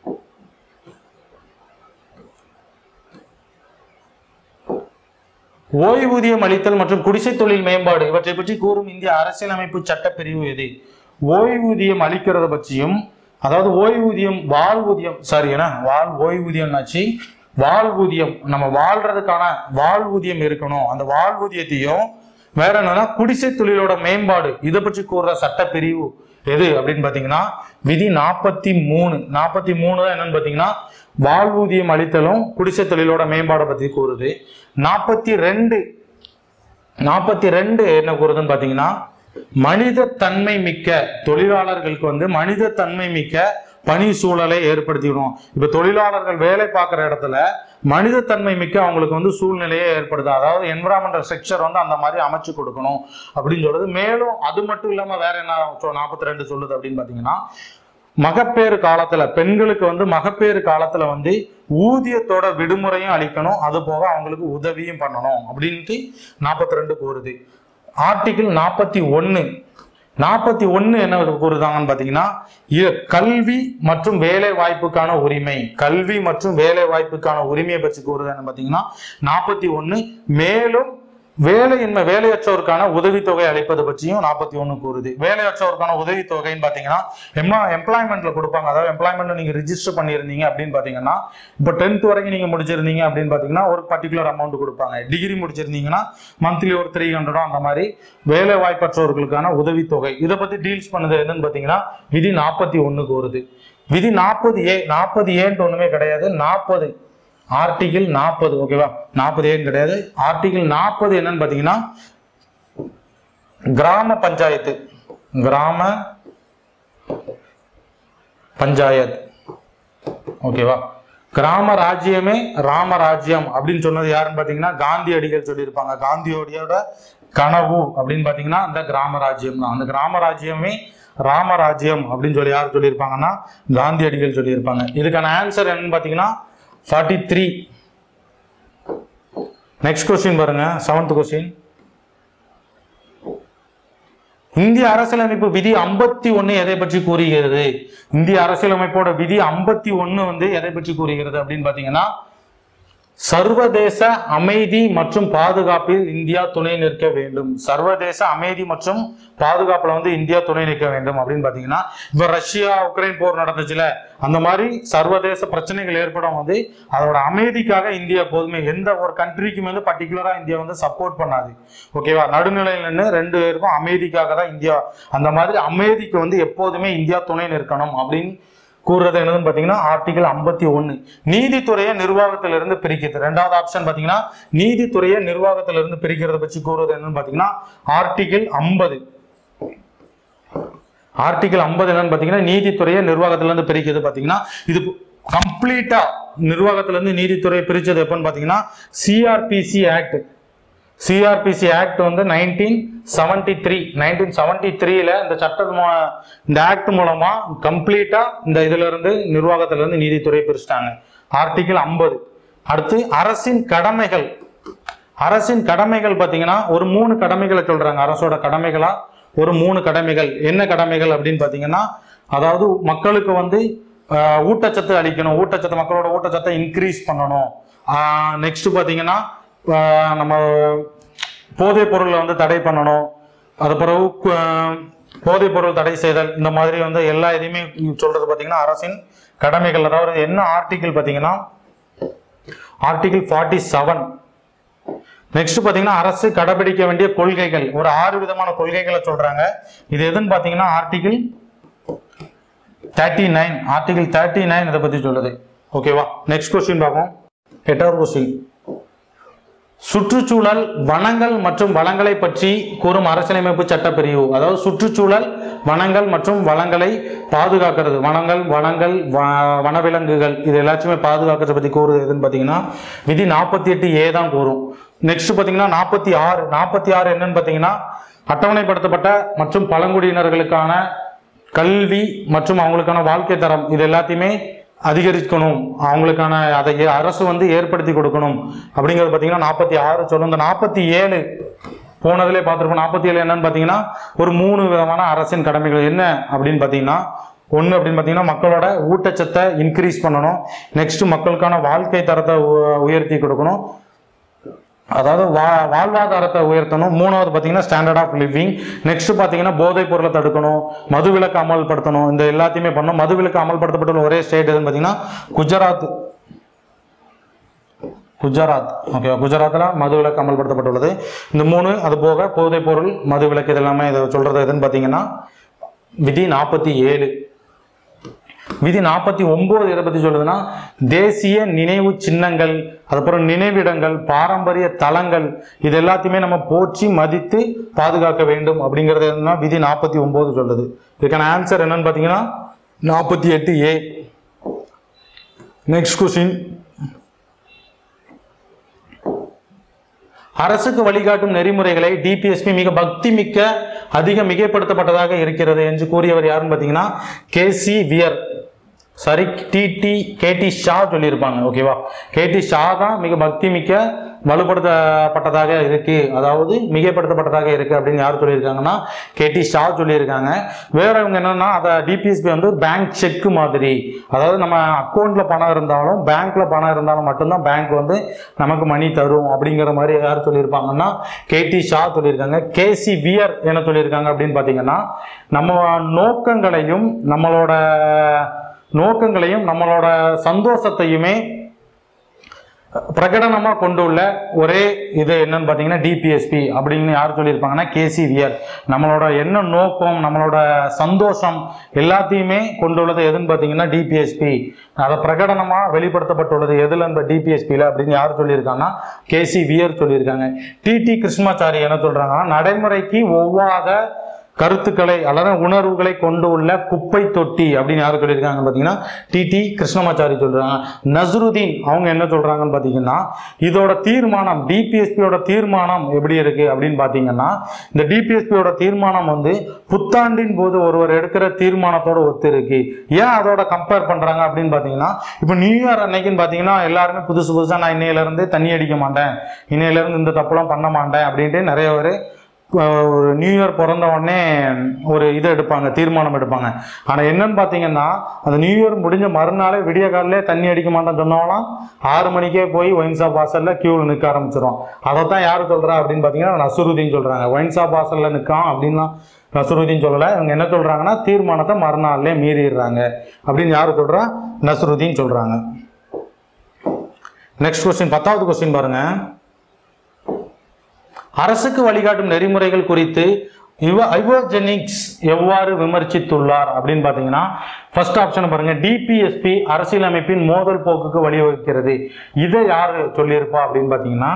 ஓய்வூதியம் அளித்தல் மற்றும் குடிசை தொழில் மேம்பாடு இவற்றை பற்றி கூறும் இந்திய அரசியலமைப்பு சட்ட பிரிவு எது? ஓய்வூதியம் அளிக்கிறத பற்றியும், அதாவது ஓய்வூதியம் வாழ்வூதியம் சாரி ஏன்னா வாழ் ஓய்வூதியம்னாச்சு வாழ்வூதியம், நம்ம வாழ்றதுக்கான வாழ்வூதியம் இருக்கணும், அந்த வாழ்வூதியத்தையும் வேற என்னன்னா குடிசை தொழிலோட மேம்பாடு இதை பற்றி கூறுற சட்ட பிரிவு எது அப்படின்னு பாத்தீங்கன்னா விதி நாற்பத்தி மூணு. நாற்பத்தி மூணு தான் என்னன்னு பாத்தீங்கன்னா வாழ்வூதியம் அளித்தலும் குடிசை தொழிலோட மேம்பாடை பத்தி கூறுது. நாற்பத்தி ரெண்டு நாற்பத்தி ரெண்டு என்ன கூறுதுன்னு பாத்தீங்கன்னா மனித தன்மை மிக்க தொழிலாளர்களுக்கு வந்து மனித தன்மை மிக்க பணி சூழலை ஏற்படுத்திக்கணும். இப்ப தொழிலாளர்கள் வேலை பார்க்குற இடத்துல மனித தன்மை மிக்க அவங்களுக்கு வந்து சூழ்நிலையே ஏற்படுது, அதாவது என்விரான்மெண்டல் செக்ஷர் வந்து அந்த மாதிரி அமைச்சு கொடுக்கணும் அப்படின்னு சொல்லுது. மேலும் அது மட்டும் இல்லாம வேற என்ன நாற்பத்தி ரெண்டு சொல்லுது அப்படின்னு பாத்தீங்கன்னா மகப்பேறு காலத்துல பெண்களுக்கு வந்து மகப்பேறு காலத்துல வந்து ஊதியத்தோட விடுமுறையும் அளிக்கணும், அது போக அவங்களுக்கு உதவியும் பண்ணணும் அப்படின்ட்டு நாற்பத்தி ரெண்டு கூறுது. ஆர்டிகிள் நாற்பத்தி ஒன்னு நாற்பத்தி ஒன்னு என்ன கூறுதாங்கன்னு பாத்தீங்கன்னா கல்வி மற்றும் வேலை வாய்ப்புக்கான உரிமை, கல்வி மற்றும் வேலை வாய்ப்புக்கான உரிமையை பற்றி கூறுது என்ன பாத்தீங்கன்னா நாற்பத்தி ஒன்னு. மேலும் வேலையின்மை வேலையற்றோருக்கான உதவித்தொகை அளிப்பது பற்றியும் நாற்பத்தி ஒன்னு கூறுது. வேலையற்றோருக்கான உதவித்தொகைன்னு பாத்தீங்கன்னா எம்மா எம்ப்ளாய்மெண்ட்ல கொடுப்பாங்க, அதாவது எம்ப்ளாய்மெண்ட்ல நீங்க ரிஜிஸ்டர் பண்ணியிருந்தீங்க அப்படின்னு பாத்தீங்கன்னா இப்போ டென்த் வரைக்கும் நீங்க முடிச்சிருந்தீங்க அப்படின்னு பாத்தீங்கன்னா ஒரு பர்டிகுலர் அமௌண்ட் கொடுப்பாங்க. டிகிரி முடிச்சிருந்தீங்கன்னா மந்த்லி ஒரு த்ரீ ஹண்ட்ரடோ அந்த மாதிரி வேலை வாய்ப்பற்றோர்களுக்கான உதவித்தொகை இதை பத்தி டீல்ஸ் பண்ணுது என்னன்னு பாத்தீங்கன்னா விதி நாற்பத்தி ஒன்னு கூறுது. விதி நாற்பது ஏ நாற்பது ஏன்ட்டு ஒண்ணுமே கிடையாது, நாற்பது ஆர்டிகிள் நாற்பது ஓகேவா, நாற்பது ஏன் கிடையாது. ஆர்டிகிள் நாற்பது என்னன்னு பாத்தீங்கன்னா கிராம பஞ்சாயத்து, கிராம பஞ்சாயத் ஓகேவா. கிராம ராஜ்யமே ராமராஜ்யம் அப்படின்னு சொன்னது யாருன்னு பாத்தீங்கன்னா காந்தியடிகள் சொல்லியிருப்பாங்க. காந்தியோட கனவு அப்படின்னு பாத்தீங்கன்னா அந்த கிராம ராஜ்யம் தான். அந்த கிராம ராஜ்யமே ராமராஜ்யம் அப்படின்னு சொல்லி யார் சொல்லியிருப்பாங்கன்னா காந்தியடிகள் சொல்லியிருப்பாங்க. இதுக்கான ஆன்சர் என்னன்னு பாத்தீங்கன்னா ஃபார்ட்டி த்ரீ. நெக்ஸ்ட் கொஸ்டின் பாருங்க, செவன்த் கொஸ்டின். இந்திய அரசியலமைப்பு விதி ஐம்பத்தி ஒன்னு எதை பற்றி கூறுகிறது? இந்திய அரசியலமைப்போட விதி ஐம்பத்தி ஒன்னு வந்து எதை பற்றி கூறுகிறது அப்படின்னு பாத்தீங்கன்னா சர்வதேச அமைதி மற்றும் பாதுகாப்பில் இந்தியா துணை நிற்க வேண்டும். சர்வதேச அமைதி மற்றும் பாதுகாப்புல வந்து இந்தியா துணை நிற்க வேண்டும் அப்படின்னு பாத்தீங்கன்னா இப்ப ரஷ்யா உக்ரைன் போர் நடந்துச்சுல, அந்த மாதிரி சர்வதேச பிரச்சனைகள் ஏற்படும் வந்து அதோட அமைதிக்காக இந்தியா எப்போதுமே எந்த ஒரு கண்ட்ரிக்கும் வந்து பர்டிகுலரா இந்தியா வந்து சப்போர்ட் பண்ணாது ஓகேவா. நடுநிலையில் நின்று ரெண்டு பேருக்கும் அமைதிக்காக தான் இந்தியா, அந்த மாதிரி அமைதிக்கு வந்து எப்போதுமே இந்தியா துணை நிற்கணும் அப்படின்னு கூறுறது என்னதுன்னு பாத்தீங்கன்னா ஆர்டிகல் ஐம்பத்தி ஒன்னு. நீதித்துறையை நிர்வாகத்திலிருந்து பிரிக்கிறது. ரெண்டாவது ஆப்ஷன் பாத்தீங்கன்னா நீதித்துறையை நிர்வாகத்திலிருந்து பிரிக்கிறத பற்றி கூறுறது என்னன்னு பாத்தீங்கன்னா ஆர்டிகல் ஐம்பது. ஆர்டிகல் ஐம்பது என்னன்னு பாத்தீங்கன்னா நீதித்துறையை நிர்வாகத்திலிருந்து பிரிக்கிறது. பாத்தீங்கன்னா இது கம்ப்ளீட்டா நிர்வாகத்திலிருந்து நீதித்துறையை பிரிச்சது எப்பன்னு பாத்தீங்கன்னா சிஆர்பிசி ஆக்ட். சிஆர்பிசி ஆக்ட் வந்து nineteen seventy three nineteen seventy த்ரீல இந்த சட்டம் இந்த ஆக்ட் மூலமா கம்ப்ளீட்டா இந்த இதுல இருந்து நிர்வாகத்துல இருந்து நீதித்துறையை பிரிச்சுட்டாங்க. ஆர்டிகல் ஐம்பது. அடுத்து அரசின் கடமைகள். அரசின் கடமைகள் பாத்தீங்கன்னா ஒரு மூணு கடமைகளை சொல்றாங்க. அரசோட கடமைகளா ஒரு மூணு கடமைகள். என்ன கடமைகள் அப்படின்னு பாத்தீங்கன்னா அதாவது மக்களுக்கு வந்து ஊட்டச்சத்து அளிக்கணும், ஊட்டச்சத்து மக்களோட ஊட்டச்சத்தை இன்க்ரீஸ் பண்ணணும். நெக்ஸ்ட் பாத்தீங்கன்னா நம்ம போதைப் பொருளை வந்து தடை பண்ணணும், அது பிறகு போதைப் பொருள் தடை செய்தல், இந்த மாதிரி வந்து எல்லா இதையுமே சொல்றது பாத்தீங்கன்னா அரசின் கடமைகள். அதாவது என்ன ஆர்டிகிள் பாத்தீங்கன்னா ஆர்டிகிள் ஃபார்ட்டி செவன். நெக்ஸ்ட் பாத்தீங்கன்னா அரசு கடைபிடிக்க வேண்டிய கொள்கைகள், ஒரு ஆறு விதமான கொள்கைகளை சொல்றாங்க. இது எதுன்னு பாத்தீங்கன்னா article thirty nine article thirty nine இதை பத்தி சொல்லுது. ஓகேவா? நெக்ஸ்ட் கொஸ்டின் பார்ப்போம். எட்டாவது கொஸ்டின், சுற்றுச்சூழல் வனங்கள் மற்றும் வளங்களை பற்றி கூறும் அரசியலமைப்பு சட்டப்பிரிவு. அதாவது சுற்றுச்சூழல் வனங்கள் மற்றும் வளங்களை பாதுகாக்கிறது, வனங்கள் வனங்கள் வனவிலங்குகள் இது எல்லாத்தையுமே பாதுகாக்கிறத பத்தி கூறுது எதுன்னு பாத்தீங்கன்னா விதி நாற்பத்தி எட்டு ஏ தான் கூறும். நெக்ஸ்ட் பாத்தீங்கன்னா நாற்பத்தி ஆறு நாற்பத்தி ஆறு என்னன்னு பாத்தீங்கன்னா அட்டவணைப்படுத்தப்பட்ட மற்றும் பழங்குடியினர்களுக்கான கல்வி மற்றும் அவங்களுக்கான வாழ்க்கை தரம் இது எல்லாத்தையுமே அதிகரிக்கணும், அவங்களுக்கான அதை அரசு வந்து ஏற்படுத்தி கொடுக்கணும் அப்படிங்கிறது பார்த்தீங்கன்னா நாற்பத்தி ஆறு சொல்லும். இந்த நாற்பத்தி ஏழு போனதுலேயே பார்த்துருப்போம். நாற்பத்தி ஏழு என்னன்னு பார்த்தீங்கன்னா ஒரு மூணு விதமான அரசின் கடமைகள் என்ன அப்படின்னு பார்த்தீங்கன்னா, ஒன்று அப்படின்னு பார்த்தீங்கன்னா மக்களோட ஊட்டச்சத்தை இன்க்ரீஸ் பண்ணணும். நெக்ஸ்ட் மக்களுக்கான வாழ்க்கை தரத்தை உயர்த்தி கொடுக்கணும், அதாவது வா வாழ்வாதாரத்தை உயர்த்தணும். மூணாவது பார்த்தீங்கன்னா ஸ்டாண்டர்ட் ஆஃப் லிவிங். நெக்ஸ்ட் பார்த்தீங்கன்னா போதைப் பொருளை தடுக்கணும், மதுவிலக்கு அமல்படுத்தணும். இந்த எல்லாத்தையுமே பண்ணணும். மதுவிலக்கு அமல்படுத்தப்பட்டுள்ள ஒரே ஸ்டேட் எதுன்னு பார்த்தீங்கன்னா குஜராத். குஜராத் ஓகே, குஜராத்தில் மதுவிலக்கு அமல்படுத்தப்பட்டுள்ளது. இந்த மூணு அது போக போதைப் பொருள் மதுவிலக்கு இதெல்லாமே இதை சொல்றது எதுன்னு பார்த்தீங்கன்னா விதி நாற்பத்தி ஏழு. விதி நாற்பத்தி ஒன்பது எதை பத்தி சொல்லுதுன்னா தேசிய நினைவு சின்னங்கள், அதுக்கப்புறம் நினைவிடங்கள், பாரம்பரிய தலங்கள் இது எல்லாத்தையுமே நம்ம போற்றி மதித்து பாதுகாக்க வேண்டும் அப்படிங்கிறது என்னன்னா விதி நாற்பத்தி ஒன்பது சொல்லுது. இதுக்கான ஆன்சர் என்னன்னு பாத்தீங்கன்னா நாற்பத்தி எட்டு ஏ. நெக்ஸ்ட் கொஸ்டின், அரசுக்கு வழிகாட்டும் நெறிமுறைகளை டிபிஎஸ்பி மிக பக்தி மிக்க அதிக மிகைப்படுத்தப்பட்டதாக இருக்கிறது என்று கூறியவர் யாருன்னு பாத்தீங்கன்னா K C Wheare sorry TT KT Shah சொல்லியிருப்பாங்க. ஓகேவா? கேடி ஷா தான் மிக பக்தி மிக்க வலுப்படுத்தப்பட்டதாக இருக்கு, அதாவது மிகைப்படுத்தப்பட்டதாக இருக்கு அப்படின்னு யார் சொல்லியிருக்காங்கன்னா கேடி ஷா சொல்லியிருக்காங்க. வேற இவங்க என்னன்னா அதை டிபிஎஸ்பி வந்து பேங்க் செக் மாதிரி, அதாவது நம்ம அக்கௌண்ட்ல பணம் இருந்தாலும் பேங்க்ல பணம் இருந்தாலும் மட்டும்தான் பேங்க் வந்து நமக்கு மணி தரும் அப்படிங்கிற மாதிரி யார் சொல்லியிருப்பாங்கன்னா கேடி ஷா சொல்லியிருக்காங்க. கேசி வியர் என்ன சொல்லியிருக்காங்க அப்படின்னு பாத்தீங்கன்னா நம்ம நோக்கங்களையும் நம்மளோட நோக்கங்களையும் நம்மளோட சந்தோஷத்தையுமே பிரகடனமா கொண்டுள்ள ஒரே இது என்னன்னு பாத்தீங்கன்னா டிபிஎஸ்பி அப்படின்னு யார் சொல்லியிருப்பாங்கன்னா கேசி வியர். நம்மளோட என்ன நோக்கம் நம்மளோட சந்தோஷம் எல்லாத்தையுமே கொண்டுள்ளது எதுன்னு பாத்தீங்கன்னா டிபிஎஸ்பி. அதை பிரகடனமா வெளிப்படுத்தப்பட்டுள்ளது எதுல இந்த டிபிஎஸ்பியில அப்படின்னு யார் சொல்லியிருக்காங்கன்னா கேசி வியர் சொல்லியிருக்காங்க. டிடி கிருஷ்ணமாச்சாரி என்ன சொல்றாங்கன்னா நடைமுறைக்கு ஒவ்வாத கருத்துக்களை அல்லது உணர்வுகளை கொண்டு உள்ள குப்பை தொட்டி அப்படின்னு யாரு சொல்லியிருக்காங்க பாத்தீங்கன்னா டிடி கிருஷ்ணமாச்சாரி சொல்றாங்க. நஸ்ருதீன் அவங்க என்ன சொல்றாங்கன்னு பாத்தீங்கன்னா இதோட தீர்மானம் டிபிஎஸ்பியோட தீர்மானம் எப்படி இருக்கு அப்படின்னு பாத்தீங்கன்னா இந்த டிபிஎஸ்பியோட தீர்மானம் வந்து புத்தாண்டின் போது ஒருவர் எடுக்கிற தீர்மானத்தோட ஒத்து இருக்கு. ஏன் அதோட கம்பேர் பண்றாங்க அப்படின்னு பாத்தீங்கன்னா இப்ப நியூ இயர் அன்னைக்குன்னு பாத்தீங்கன்னா எல்லாருமே புதுசு புதுசா நான் இன்னையில இருந்து தண்ணி அடிக்க மாட்டேன், இன்னையில இருந்து இந்த தப்புலாம் பண்ண மாட்டேன் அப்படின்ட்டு நிறைய பேர் ஒரு நியூ இயர் பிறந்த உடனே ஒரு இது எடுப்பாங்க, தீர்மானம் எடுப்பாங்க. ஆனா என்னன்னு பாத்தீங்கன்னா அந்த நியூ இயர் முடிஞ்ச மறுநாளே விடிய காலிலே தண்ணி அடிக்க மாட்டேன்னு சொன்னாலும் ஆறு மணிக்கே போய் ஒயின் ஷாப் வாசல்ல கியூல நிற்க ஆரம்பிச்சிடும். அதைத்தான் யாரு சொல்றா அப்படின்னு பாத்தீங்கன்னா நஸ்ருதீன் சொல்றாங்க. ஒயின் ஷாப் வாசல்ல நிற்கான் அப்படின்னா நஸ்ருதீன் சொல்லல. இவங்க என்ன சொல்றாங்கன்னா தீர்மானத்தை மறுநாள்லே மீறிடுறாங்க அப்படின்னு யாரு சொல்றா நஸ்ருதீன் சொல்றாங்க. நெக்ஸ்ட் கொஸ்டின், பத்தாவது கொஸ்டின் பாருங்க. அரசுக்கு வழிகாட்டும் நெறிமுறைகள் குறித்து ஐவோஜெனிக்ஸ் எவ்வாறு விமர்சித்துள்ளார் அப்படின்னு பாத்தீங்கன்னா ஃபர்ஸ்ட் ஆப்ஷன் பாருங்க, டிபிஎஸ்பி அரசியலமைப்பின் மோதல் போக்குக்கு வழிவகுக்கிறது. இதை யாரு சொல்லியிருப்பா அப்படின்னு பாத்தீங்கன்னா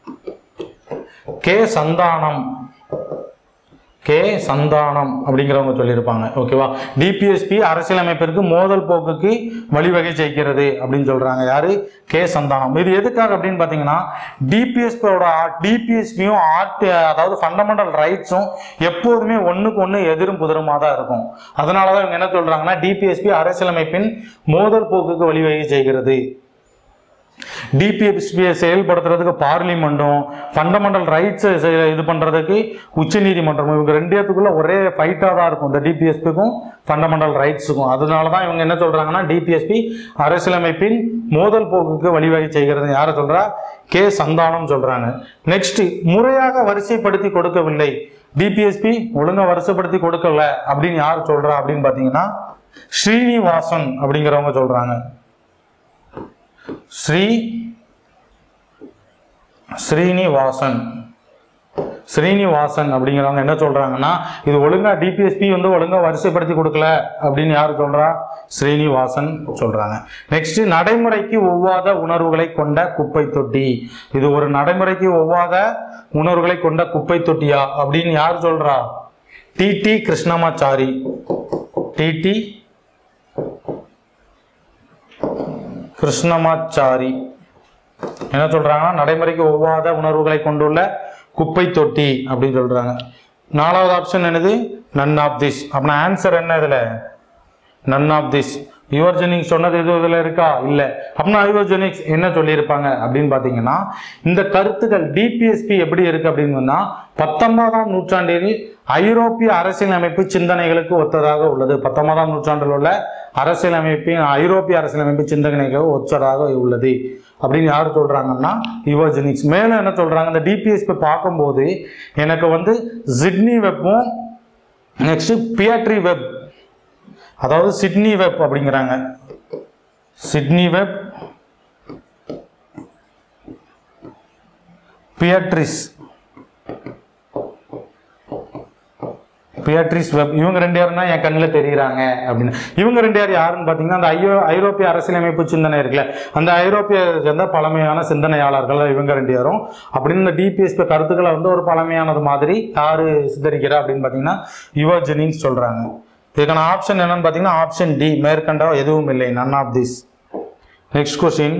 கே சந்தானம். கே சந்தானம் அப்படிங்கிறவங்க சொல்லியிருப்பாங்க. ஓகேவா? டிபிஎஸ்பி அரசியலமைப்பிற்கு மோதல் போக்குக்கு வழிவகை செய்கிறது அப்படின்னு சொல்றாங்க. யாரு? கே சந்தானம். இது எதுக்காக அப்படின்னு பாத்தீங்கன்னா டிபிஎஸ்பியோட டிபிஎஸ்பியும் ஆர்ட் அதாவது ஃபண்டமெண்டல் ரைட்ஸும் எப்போதுமே ஒண்ணுக்கு ஒண்ணு எதிரும் புதிருமா தான் இருக்கும். அதனாலதான் இவங்க என்ன சொல்றாங்கன்னா டிபிஎஸ்பி அரசியலமைப்பின் மோதல் போக்குக்கு வழிவகை செய்கிறது. டிபிஎஸ்பியை செயல்படுத்துறதுக்கு பார்லிமெண்ட்டும் ஃபண்டமெண்டல் ரைட்ஸ் இது பண்றதுக்கு உச்ச நீதிமன்றமும் இவங்க ரெண்டுத்துக்குள்ள ஒரே ஃபைட்டா தான் இருக்கும், இந்த டிபிஎஸ்பிக்கும் ஃபண்டமெண்டல் ரைட்ஸுக்கும். அதனாலதான் இவங்க என்ன சொல்றாங்கன்னா டிபிஎஸ்பி அரசியலமைப்பின் மோதல் போக்குக்கு வழிவகை செய்கிறது. யார சொல்றா? கே சந்தானம் சொல்றாங்க. நெக்ஸ்ட், முறையாக வரிசைப்படுத்தி கொடுக்கவில்லை, டிபிஎஸ்பி ஒழுங்கா வரிசைப்படுத்தி கொடுக்கல அப்படின்னு யார் சொல்றா அப்படின்னு பாத்தீங்கன்னா ஸ்ரீனிவாசன் அப்படிங்கிறவங்க சொல்றாங்க. ஸ்ரீ ஸ்ரீனிவாசன் ஸ்ரீனிவாசன் அப்படிங்கிறவங்க என்ன சொல்றாங்கன்னா இது ஒழுங்கா டிபிஎஸ்பி வந்து ஒழுங்கா வரிசைப்படுத்தி கொடுக்கல அப்படின்னு யாரு சொல்றா? ஸ்ரீனிவாசன் சொல்றாங்க. நெக்ஸ்ட், நடைமுறைக்கு ஒவ்வாத உணர்வுகளை கொண்ட குப்பை தொட்டி. இது ஒரு நடைமுறைக்கு ஒவ்வாத உணர்வுகளை கொண்ட குப்பை தொட்டியா அப்படின்னு யார் சொல்றா? டிடி கிருஷ்ணமாச்சாரி. டிடி கிருஷ்ணமாச்சாரி என்ன சொல்றாங்கன்னா நடைமுறைக்கு ஒவ்வாத உணர்வுகளை கொண்டுள்ள குப்பை தொட்டி அப்படின்னு சொல்றாங்க. நாலாவது ஆப்ஷன் என்னது? None of this. அப்படின்னா ஆன்சர் என்ன இதுல? நன் ஆஃப் திஸ். யுவர்ஜெனிக்ஸ் சொன்னது எது இதுல இருக்கா? இல்ல. அப்படின்னா யுவர்ஜெனிக்ஸ் என்ன சொல்லியிருப்பாங்க அப்படின்னு பாத்தீங்கன்னா இந்த கருத்துக்கள் டிபிஎஸ்பி எப்படி இருக்கு அப்படின்னு பத்தொன்பதாம் நூற்றாண்டில் ஐரோப்பிய அரசியலமைப்பு சிந்தனைகளுக்கு ஒத்ததாக உள்ளது. பத்தொன்பதாம் நூற்றாண்டில் உள்ள அரசியலமைப்பின் ஐரோப்பிய அரசியலமைப்பு சிந்தனைகளுக்கு ஒத்ததாக உள்ளது அப்படின்னு யார் சொல்றாங்கன்னா யுவர்ஜெனிக்ஸ். மேலும் என்ன சொல்றாங்க? இந்த டிபிஎஸ்பி பார்க்கும்போது எனக்கு வந்து சிட்னி வெப்பும் நெக்ஸ்ட் பியட்ரி வெப், அதாவது சிட்னி வெப் அப்படிங்கிறாங்க. Sidney Webb, Beatrice Beatrice Webb இவங்க ரெண்டு யாருன்னா என் கண்ணில் தெரிகிறாங்க அப்படின்னு. இவங்க ரெண்டு யார் யாருன்னு பார்த்தீங்கன்னா அந்த ஐயோ ஐரோப்பிய அரசியலமைப்பு சிந்தனை இருக்குல்ல, அந்த ஐரோப்பிய சேர்ந்த பழமையான சிந்தனையாளர்கள் இவங்க ரெண்டு யாரும். அப்படின்னு இந்த டிபிஎஸ்பி கருத்துக்களை வந்து ஒரு பழமையானது மாதிரி யாரு சித்தரிக்கிறா அப்படின்னு பார்த்தீங்கன்னா யுவர்ஜெனிக்ஸ் சொல்றாங்க. இதுக்கான ஆப்ஷன் என்னன்னு பார்த்தீங்கன்னா ஆப்ஷன் டி, மேற்கண்ட எதுவும் இல்லை, none of this. Next question,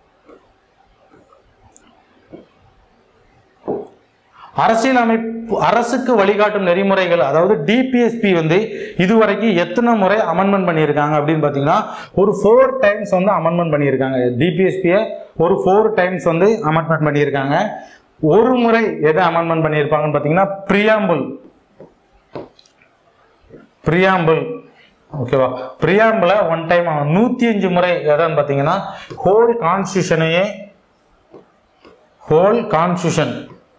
அரசியலமைப்பு அரசுக்கு வழிகாட்டும் நெறிமுறைகள், அதாவது டிபிஎஸ்பி வந்து இதுவரைக்கும் எத்தனை முறை அமெண்ட்மெண்ட் பண்ணியிருக்காங்க அப்படின்னு பார்த்தீங்கன்னா ஒரு ஃபோர் டைம்ஸ் வந்து அமெண்ட்மெண்ட் பண்ணியிருக்காங்க. டிபிஎஸ்பியை ஒரு ஃபோர் டைம்ஸ் வந்து அமெண்ட்மெண்ட் பண்ணியிருக்காங்க. ஒரு முறை எதை அமெண்ட்மெண்ட் பண்ணியிருப்பாங்கன்னு பார்த்தீங்கன்னா பிரியாம்பிள் பிரியாம்பிள் ஓகேவா. பிரியாம்பிள ஒன் டைம் நூத்தி அஞ்சு முறை எதான்னு பார்த்தீங்கன்னா ஹோல் கான்ஸ்டியூஷனையே ஹோல் கான்ஸ்டியூஷன்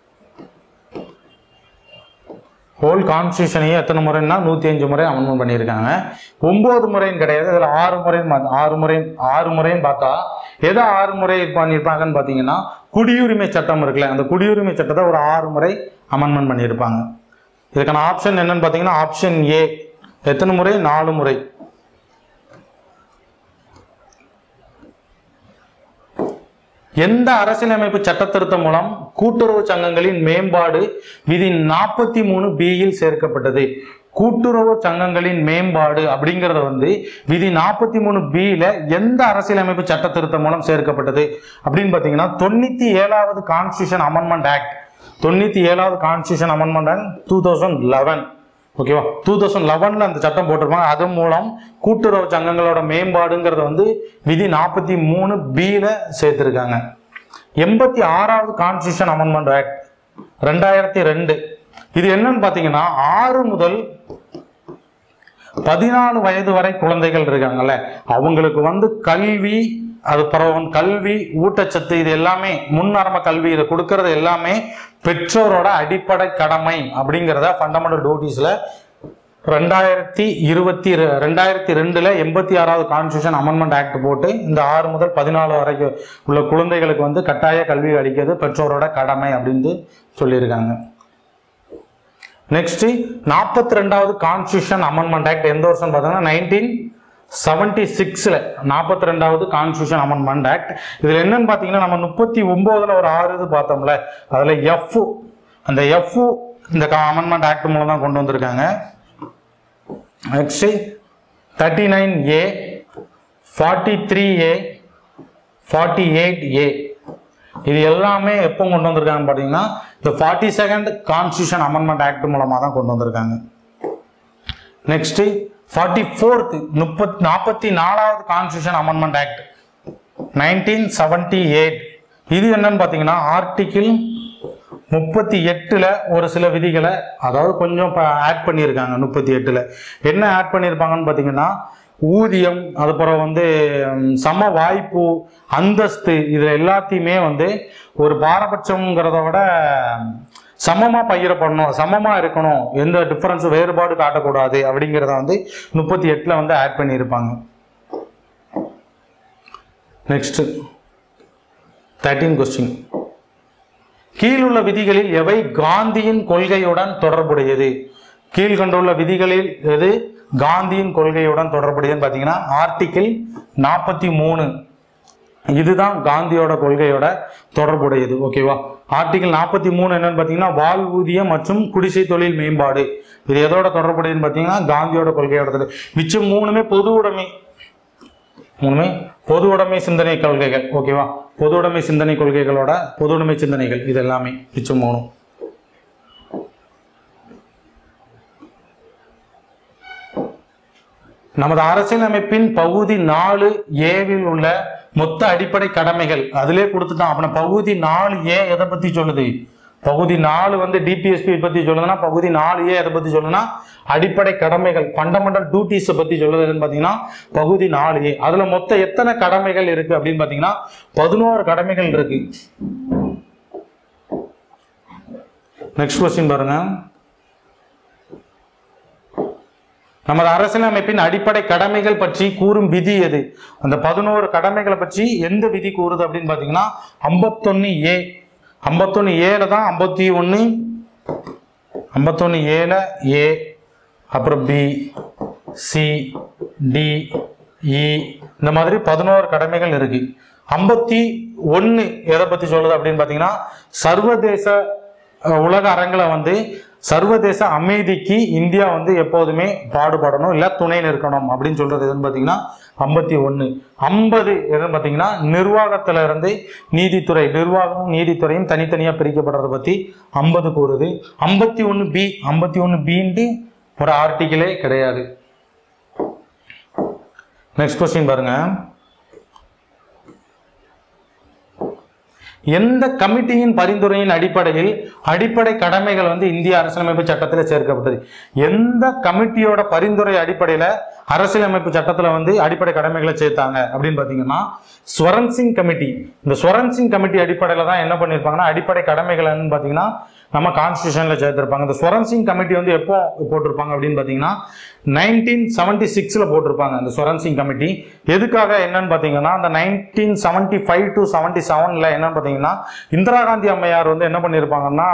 ஹோல் கான்ஸ்டியூஷனையே எத்தனை முறைன்னா நூத்தி அஞ்சு முறை அமெண்ட்மெண்ட் பண்ணியிருக்காங்க. ஒன்பது முறைன்னு கிடையாது, இதுல ஆறு முறை ஆறு முறை ஆறு முறைன்னு பார்த்தா எதை ஆறு முறை பண்ணியிருப்பாங்கன்னு பார்த்தீங்கன்னா குடியுரிமை சட்டம் இருக்குல்ல, அந்த குடியுரிமை சட்டத்தை ஒரு ஆறு முறை அமெண்ட்மெண்ட் பண்ணியிருப்பாங்க. இதுக்கான ஆப்ஷன் என்னன்னு பார்த்தீங்கன்னா ஆப்ஷன் ஏ, எத்தனை முறை? நாலு முறை. எந்த அரசியலமைப்பு சட்ட திருத்தம் மூலம் கூட்டுறவு சங்கங்களின் மேம்பாடு விதி நாற்பத்தி மூணு பியில் சேர்க்கப்பட்டது? கூட்டுறவு சங்கங்களின் மேம்பாடு அப்படிங்கறத வந்து விதி நாற்பத்தி மூணு பில எந்த அரசியலமைப்பு சட்ட திருத்தம் மூலம் சேர்க்கப்பட்டது அப்படின்னு பாத்தீங்கன்னா தொண்ணூத்தி ஏழாவது கான்ஸ்டியூஷன் அமெண்ட்மெண்ட் ஆக்ட் தொண்ணூத்தி ஏழாவது constitution amendment act two thousand eleven ஓகேவா. டூ தௌசண்ட் லெவன்ல அந்த சட்டம் போட்டிருப்பாங்க. அது மூலம் கூட்டுறவு சங்கங்களோட மேம்பாடுங்கிறத வந்து விதி நாற்பத்தி மூணு பில சேர்த்திருக்காங்க. எண்பத்தி ஆறாவது கான்ஸ்டியூஷன் அமெண்ட்மெண்ட் ஆக்ட் ரெண்டாயிரத்தி ரெண்டு இது என்னன்னு பாத்தீங்கன்னா ஆறு முதல் பதினாலு வயது வரை குழந்தைகள் இருக்காங்கல்ல, அவங்களுக்கு வந்து கல்வி, அதுக்கப்புறம் கல்வி, ஊட்டச்சத்து, இது எல்லாமே முன்னாரம்ப கல்வி இதை கொடுக்கறது எல்லாமே பெற்றோரோட அடிப்படை கடமை அப்படிங்கிறத ஃபண்டமெண்டல் டியூட்டிஸ்ல ரெண்டாயிரத்தி இருபத்தி ரெண்டாயிரத்தி ரெண்டுல எண்பத்தி ஆறாவது கான்ஸ்டியூஷன் அமெண்ட்மெண்ட் ஆக்ட் போட்டு இந்த ஆறு முதல் பதினாலு வரைக்கும் உள்ள குழந்தைகளுக்கு வந்து கட்டாய கல்வி அளிக்கிறது பெற்றோரோட கடமை அப்படின்னு சொல்லியிருக்காங்க. நெக்ஸ்ட் நாற்பத்தி ரெண்டாவது கான்ஸ்டியூஷன் அமெண்ட்மெண்ட் ஆக்ட் எந்த வருஷம் பார்த்தீங்கன்னா நைன்டீன் செவன்டி சிக்ஸ்ல நாற்பத்தி ரெண்டாவது கான்ஸ்டியூஷன் அமெண்ட்மெண்ட் ஆக்ட். இதுல என்னன்னு பாத்தீங்கன்னா நம்ம முப்பத்தி ஒன்பதுல ஒரு ஆறு இது பார்த்தோம்ல, அதுல எஃப் அந்த எஃப் இந்த அமெண்ட்மெண்ட் ஆக்ட் மூலம் தான் கொண்டு வந்திருக்காங்க. Next thirty nine A, forty three A, forty eight A இது எல்லாமே எப்போ கொண்டு வந்திருக்காங்க பாத்தீங்கன்னா இந்த forty second constitution amendment act மூலமா தான் கொண்டு வந்திருக்காங்க. நெக்ஸ்ட் ஃபார்ட்டி ஃபோர்த் முப்பத்தி நாற்பத்தி நாலாவது constitution amendment act nineteen seventy eight இது என்னன்னு பாத்தீங்கன்னா ஆர்டிகிள் முப்பத்தி எட்டுல ஒரு சில விதிகளை அதாவது கொஞ்சம் ஆட் பண்ணியிருக்காங்க. முப்பத்தி எட்டுல என்ன ஆட் பண்ணியிருப்பாங்கன்னு பாத்தீங்கன்னா ஊதியம், அதுக்கப்புறம் வந்து சம வாய்ப்பு, அந்தஸ்து, இதுல எல்லாத்தையுமே வந்து ஒரு பாரபட்சம்ங்கிறத விட சமமா பகிரப்படணும், சமமா இருக்கணும், எந்த டிஃபரன்ஸ் வேறுபாடு காட்டக்கூடாது அப்படிங்கிறத வந்து முப்பத்தி எட்டுல வந்து ஆட் பண்ணியிருப்பாங்க. நெக்ஸ்ட் தேர்ட்டீன் கொஸ்டின், கீழுள்ள விதிகளில் எவை காந்தியின் கொள்கையுடன் தொடர்புடையது? கீழ்கண்டுள்ள விதிகளில் எது காந்தியின் கொள்கையுடன் தொடர்புடையதுன்னு பார்த்தீங்கன்னா ஆர்டிகிள் நாற்பத்தி மூணு இதுதான் காந்தியோட கொள்கையோட தொடர்புடையது. ஓகேவா? ஆர்டிகிள் நாற்பத்தி மூணு என்னன்னு பார்த்தீங்கன்னா வாழ்வூதியம் மற்றும் குடிசை தொழில் மேம்பாடு. இது எதோட தொடர்புடையதுன்னு பார்த்தீங்கன்னா காந்தியோட கொள்கையோட. மிச்சம் மூணுமே பொது உடைமை, மூணுமே பொது உடைமை சிந்தனை கொள்கைகள். ஓகேவா? பொது உடைமை சிந்தனை கொள்கைகளோட பொது உடைமை சிந்தனைகள் இது எல்லாமே மிச்சம் மூணும். நமது அரசியலமைப்பின் பகுதி நாலு ஏவில் உள்ள மொத்த அடிப்படை கடமைகள் அதிலே கொடுத்துட்டான். அப்படின்னா பகுதி நாலு ஏ எதை பத்தி சொல்லுது? பகுதி நாலு வந்து டிபிஎஸ்பி பத்தி சொல்லுதுன்னா பகுதி நாலு ஏ எதை பத்தி சொல்லுதுன்னா அடிப்படை கடமைகள் ஃபண்டமெண்டல் டியூட்டிஸ் பத்தி சொல்லுதுன்னு பாத்தீங்கன்னா பகுதி நாலு ஏ. அதுல மொத்தம் எத்தனை கடமைகள் இருக்கு அப்படின்னு பாத்தீங்கன்னா பதினோரு கடமைகள் இருக்கு. நெக்ஸ்ட் क्वेश्चन பாருங்க. நமது அரசியலமைப்பின் அடிப்படை கடமைகள் பற்றி கூறும் விதி எது? அந்த பதினோரு கடமைகளை பற்றி எந்த விதி கூறுது அப்படின்னு பாத்தீங்கன்னா ஐம்பத்தொன்னு ஏ. ஐம்பத்தொன்னு ஏல தான் ஐம்பத்தி ஒன்னு ஐம்பத்தொன்னு ஏல ஏ, அப்புறம் பி, சி, டி, இ இந்த மாதிரி பதினோரு கடமைகள் இருக்கு. ஐம்பத்தி ஒன்னு எதை பத்தி சொல்லுது அப்படின்னு பாத்தீங்கன்னா சர்வதேச உலக அரங்கில வந்து சர்வதேச அமைதிக்கு இந்தியா வந்து எப்போதுமே பாடுபடணும் இல்ல துணை நிற்கணும் அப்படின்னு சொல்றது எதுன்னு பாத்தீங்கன்னா ஐம்பத்தி ஒன்னு. ஐம்பது எதுன்னு பாத்தீங்கன்னா நிர்வாகத்துல இருந்து நீதித்துறை, நிர்வாகமும் நீதித்துறையும் தனித்தனியா பிரிக்கப்படுறத பத்தி ஐம்பது கூறுது. ஐம்பத்தி ஒன்னு பி, ஐம்பத்தி ஒன்னு பின்ட்டு ஒரு ஆர்டிகிளே கிடையாது. நெக்ஸ்ட் क्वेश्चन பாருங்க. எந்த கமிட்டியின் பரிந்துரையின் அடிப்படையில் அடிப்படை கடமைகள் வந்து இந்திய அரசியலமைப்பு சட்டத்தில் சேர்க்கப்பட்டது? எந்த கமிட்டியோட பரிந்துரை அடிப்படையில அரசியலமைப்பு சட்டத்துல வந்து அடிப்படை கடமைகளை சேர்த்தாங்க அப்படின்னு பாத்தீங்கன்னா ஸ்வரன் சிங் கமிட்டி. இந்த ஸ்வரன் சிங் கமிட்டி அடிப்படையில தான் என்ன பண்ணிருப்பாங்கன்னா அடிப்படை கடமைகள் பாத்தீங்கன்னா நம்ம கான்ஸ்டிடியூஷன்ல சேர்த்திருப்பாங்க. இந்த ஸ்வரன் சிங் கமிட்டி வந்து எப்போ போட்டிருப்பாங்க அப்படின்னு பாத்தீங்கன்னா நைன்டீன் செவன்டி சிக்ஸ்ல போட்டிருப்பாங்க. அந்த ஸ்வரன் சிங் கமிட்டி எதுக்காக என்னன்னு பாத்தீங்கன்னா அந்த nineteen seventy five to seventy செவன்ல என்னன்னு பாத்தீங்கன்னா இந்திரா காந்தி அம்மையார் வந்து என்ன பண்ணிருப்பாங்கன்னா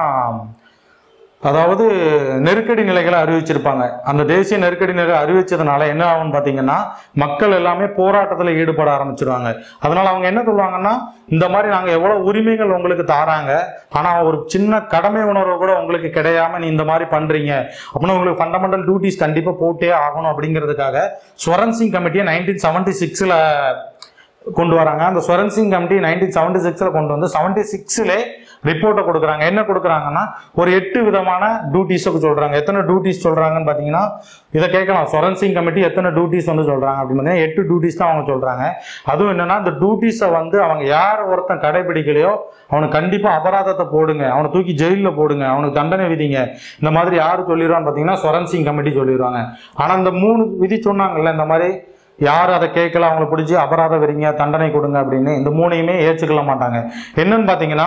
அதாவது நெருக்கடி நிலைகளை அறிவிச்சிருப்பாங்க. அந்த தேசிய நெருக்கடி நிலை அறிவிச்சதுனால என்ன ஆகும்னு பாத்தீங்கன்னா மக்கள் எல்லாமே போராட்டத்தில் ஈடுபட ஆரம்பிச்சிருவாங்க. அதனால அவங்க என்ன சொல்லுவாங்கன்னா இந்த மாதிரி நாங்க எவ்வளவு உரிமைகள் உங்களுக்கு தாராங்க, ஆனா ஒரு சின்ன கடமை உணர்வு கூட உங்களுக்கு கிடையாம நீ இந்த மாதிரி பண்றீங்க அப்படின்னா உங்களுக்கு ஃபண்டமெண்டல் டியூட்டிஸ் கண்டிப்பா போட்டே ஆகணும் அப்படிங்கிறதுக்காக ஸ்வரன் சிங் கமிட்டியை நைன்டீன் செவன்டி சிக்ஸ்ல கொண்டு வராங்க. அந்த Swaran Singh committee nineteen seventy சிக்ஸ்ல கொண்டு வந்து செவன்டி சிக்ஸ்ல ரிப்போர்ட்டை கொடுக்குறாங்க. என்ன கொடுக்குறாங்கன்னா ஒரு எட்டு விதமான டியூட்டிஸுக்கு சொல்றாங்க. எத்தனை டியூட்டிஸ் சொல்றாங்கன்னு பாத்தீங்கன்னா இதை கேட்கலாம். ஸ்வரன் சிங் கமிட்டி எத்தனை டியூட்டிஸ் வந்து சொல்றாங்க அப்படின்னு பாத்தீங்கன்னா எட்டு டியூட்டிஸ் தான் அவங்க சொல்றாங்க. அதுவும் என்னன்னா இந்த டியூட்டிஸை வந்து அவங்க யார் ஒருத்தன் கடைபிடிக்கலையோ அவனுக்கு கண்டிப்பா அபராதத்தை போடுங்க, அவனை தூக்கி ஜெயிலில் போடுங்க, அவனுக்கு தண்டனை விதிங்க, இந்த மாதிரி யாரு சொல்லிடுவான்னு பாத்தீங்கன்னா ஸ்வரன் சிங் கமிட்டி சொல்லிடுவாங்க. ஆனா இந்த மூணு விதி சொன்னாங்கல்ல, இந்த மாதிரி யார் அதை கேட்கல அவங்களை பிடிச்சி அபராதம் விதிங்க, தண்டனை கொடுங்க அப்படின்னு, இந்த மூணையுமே ஏற்றுக்கொள்ள மாட்டாங்க. என்னன்னு பாத்தீங்கன்னா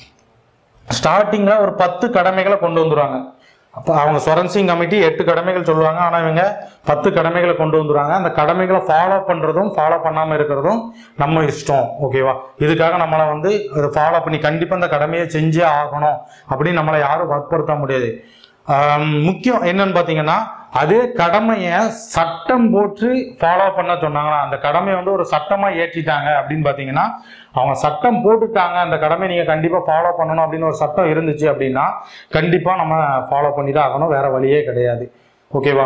ஸ்டார்டிங்ல ஒரு பத்து கடமைகளை கொண்டு வந்துருவாங்க. அப்போ அவங்க ஸ்வரன் சிங் கமிட்டி எட்டு கடமைகள் சொல்லுவாங்க, ஆனா இவங்க பத்து கடமைகளை கொண்டு வந்துருவாங்க. அந்த கடமைகளை ஃபாலோ பண்றதும் ஃபாலோ பண்ணாம இருக்கிறதும் நம்ம இஷ்டம். ஓகேவா? இதுக்காக நம்மளை வந்து அதை ஃபாலோ பண்ணி கண்டிப்பா இந்த கடமையை செஞ்சே ஆகணும் அப்படின்னு நம்மளை யாரும் வற்புறுத்த முடியாது. முக்கியம் என்னன்னு பாத்தீங்கன்னா அதே கடமையை சட்டம் போட்டு ஃபாலோ பண்ண சொன்னாங்கன்னா அந்த கடமையை வந்து ஒரு சட்டமா ஏற்றிட்டாங்க அப்படின்னு பாத்தீங்கன்னா அவங்க சட்டம் போட்டுட்டாங்க, அந்த கடமை நீங்க கண்டிப்பா ஃபாலோ பண்ணணும் அப்படின்னு ஒரு சட்டம் இருந்துச்சு அப்படின்னா கண்டிப்பா நம்ம ஃபாலோ பண்ணி தான் ஆகணும், வேற வழியே கிடையாது. ஓகேவா?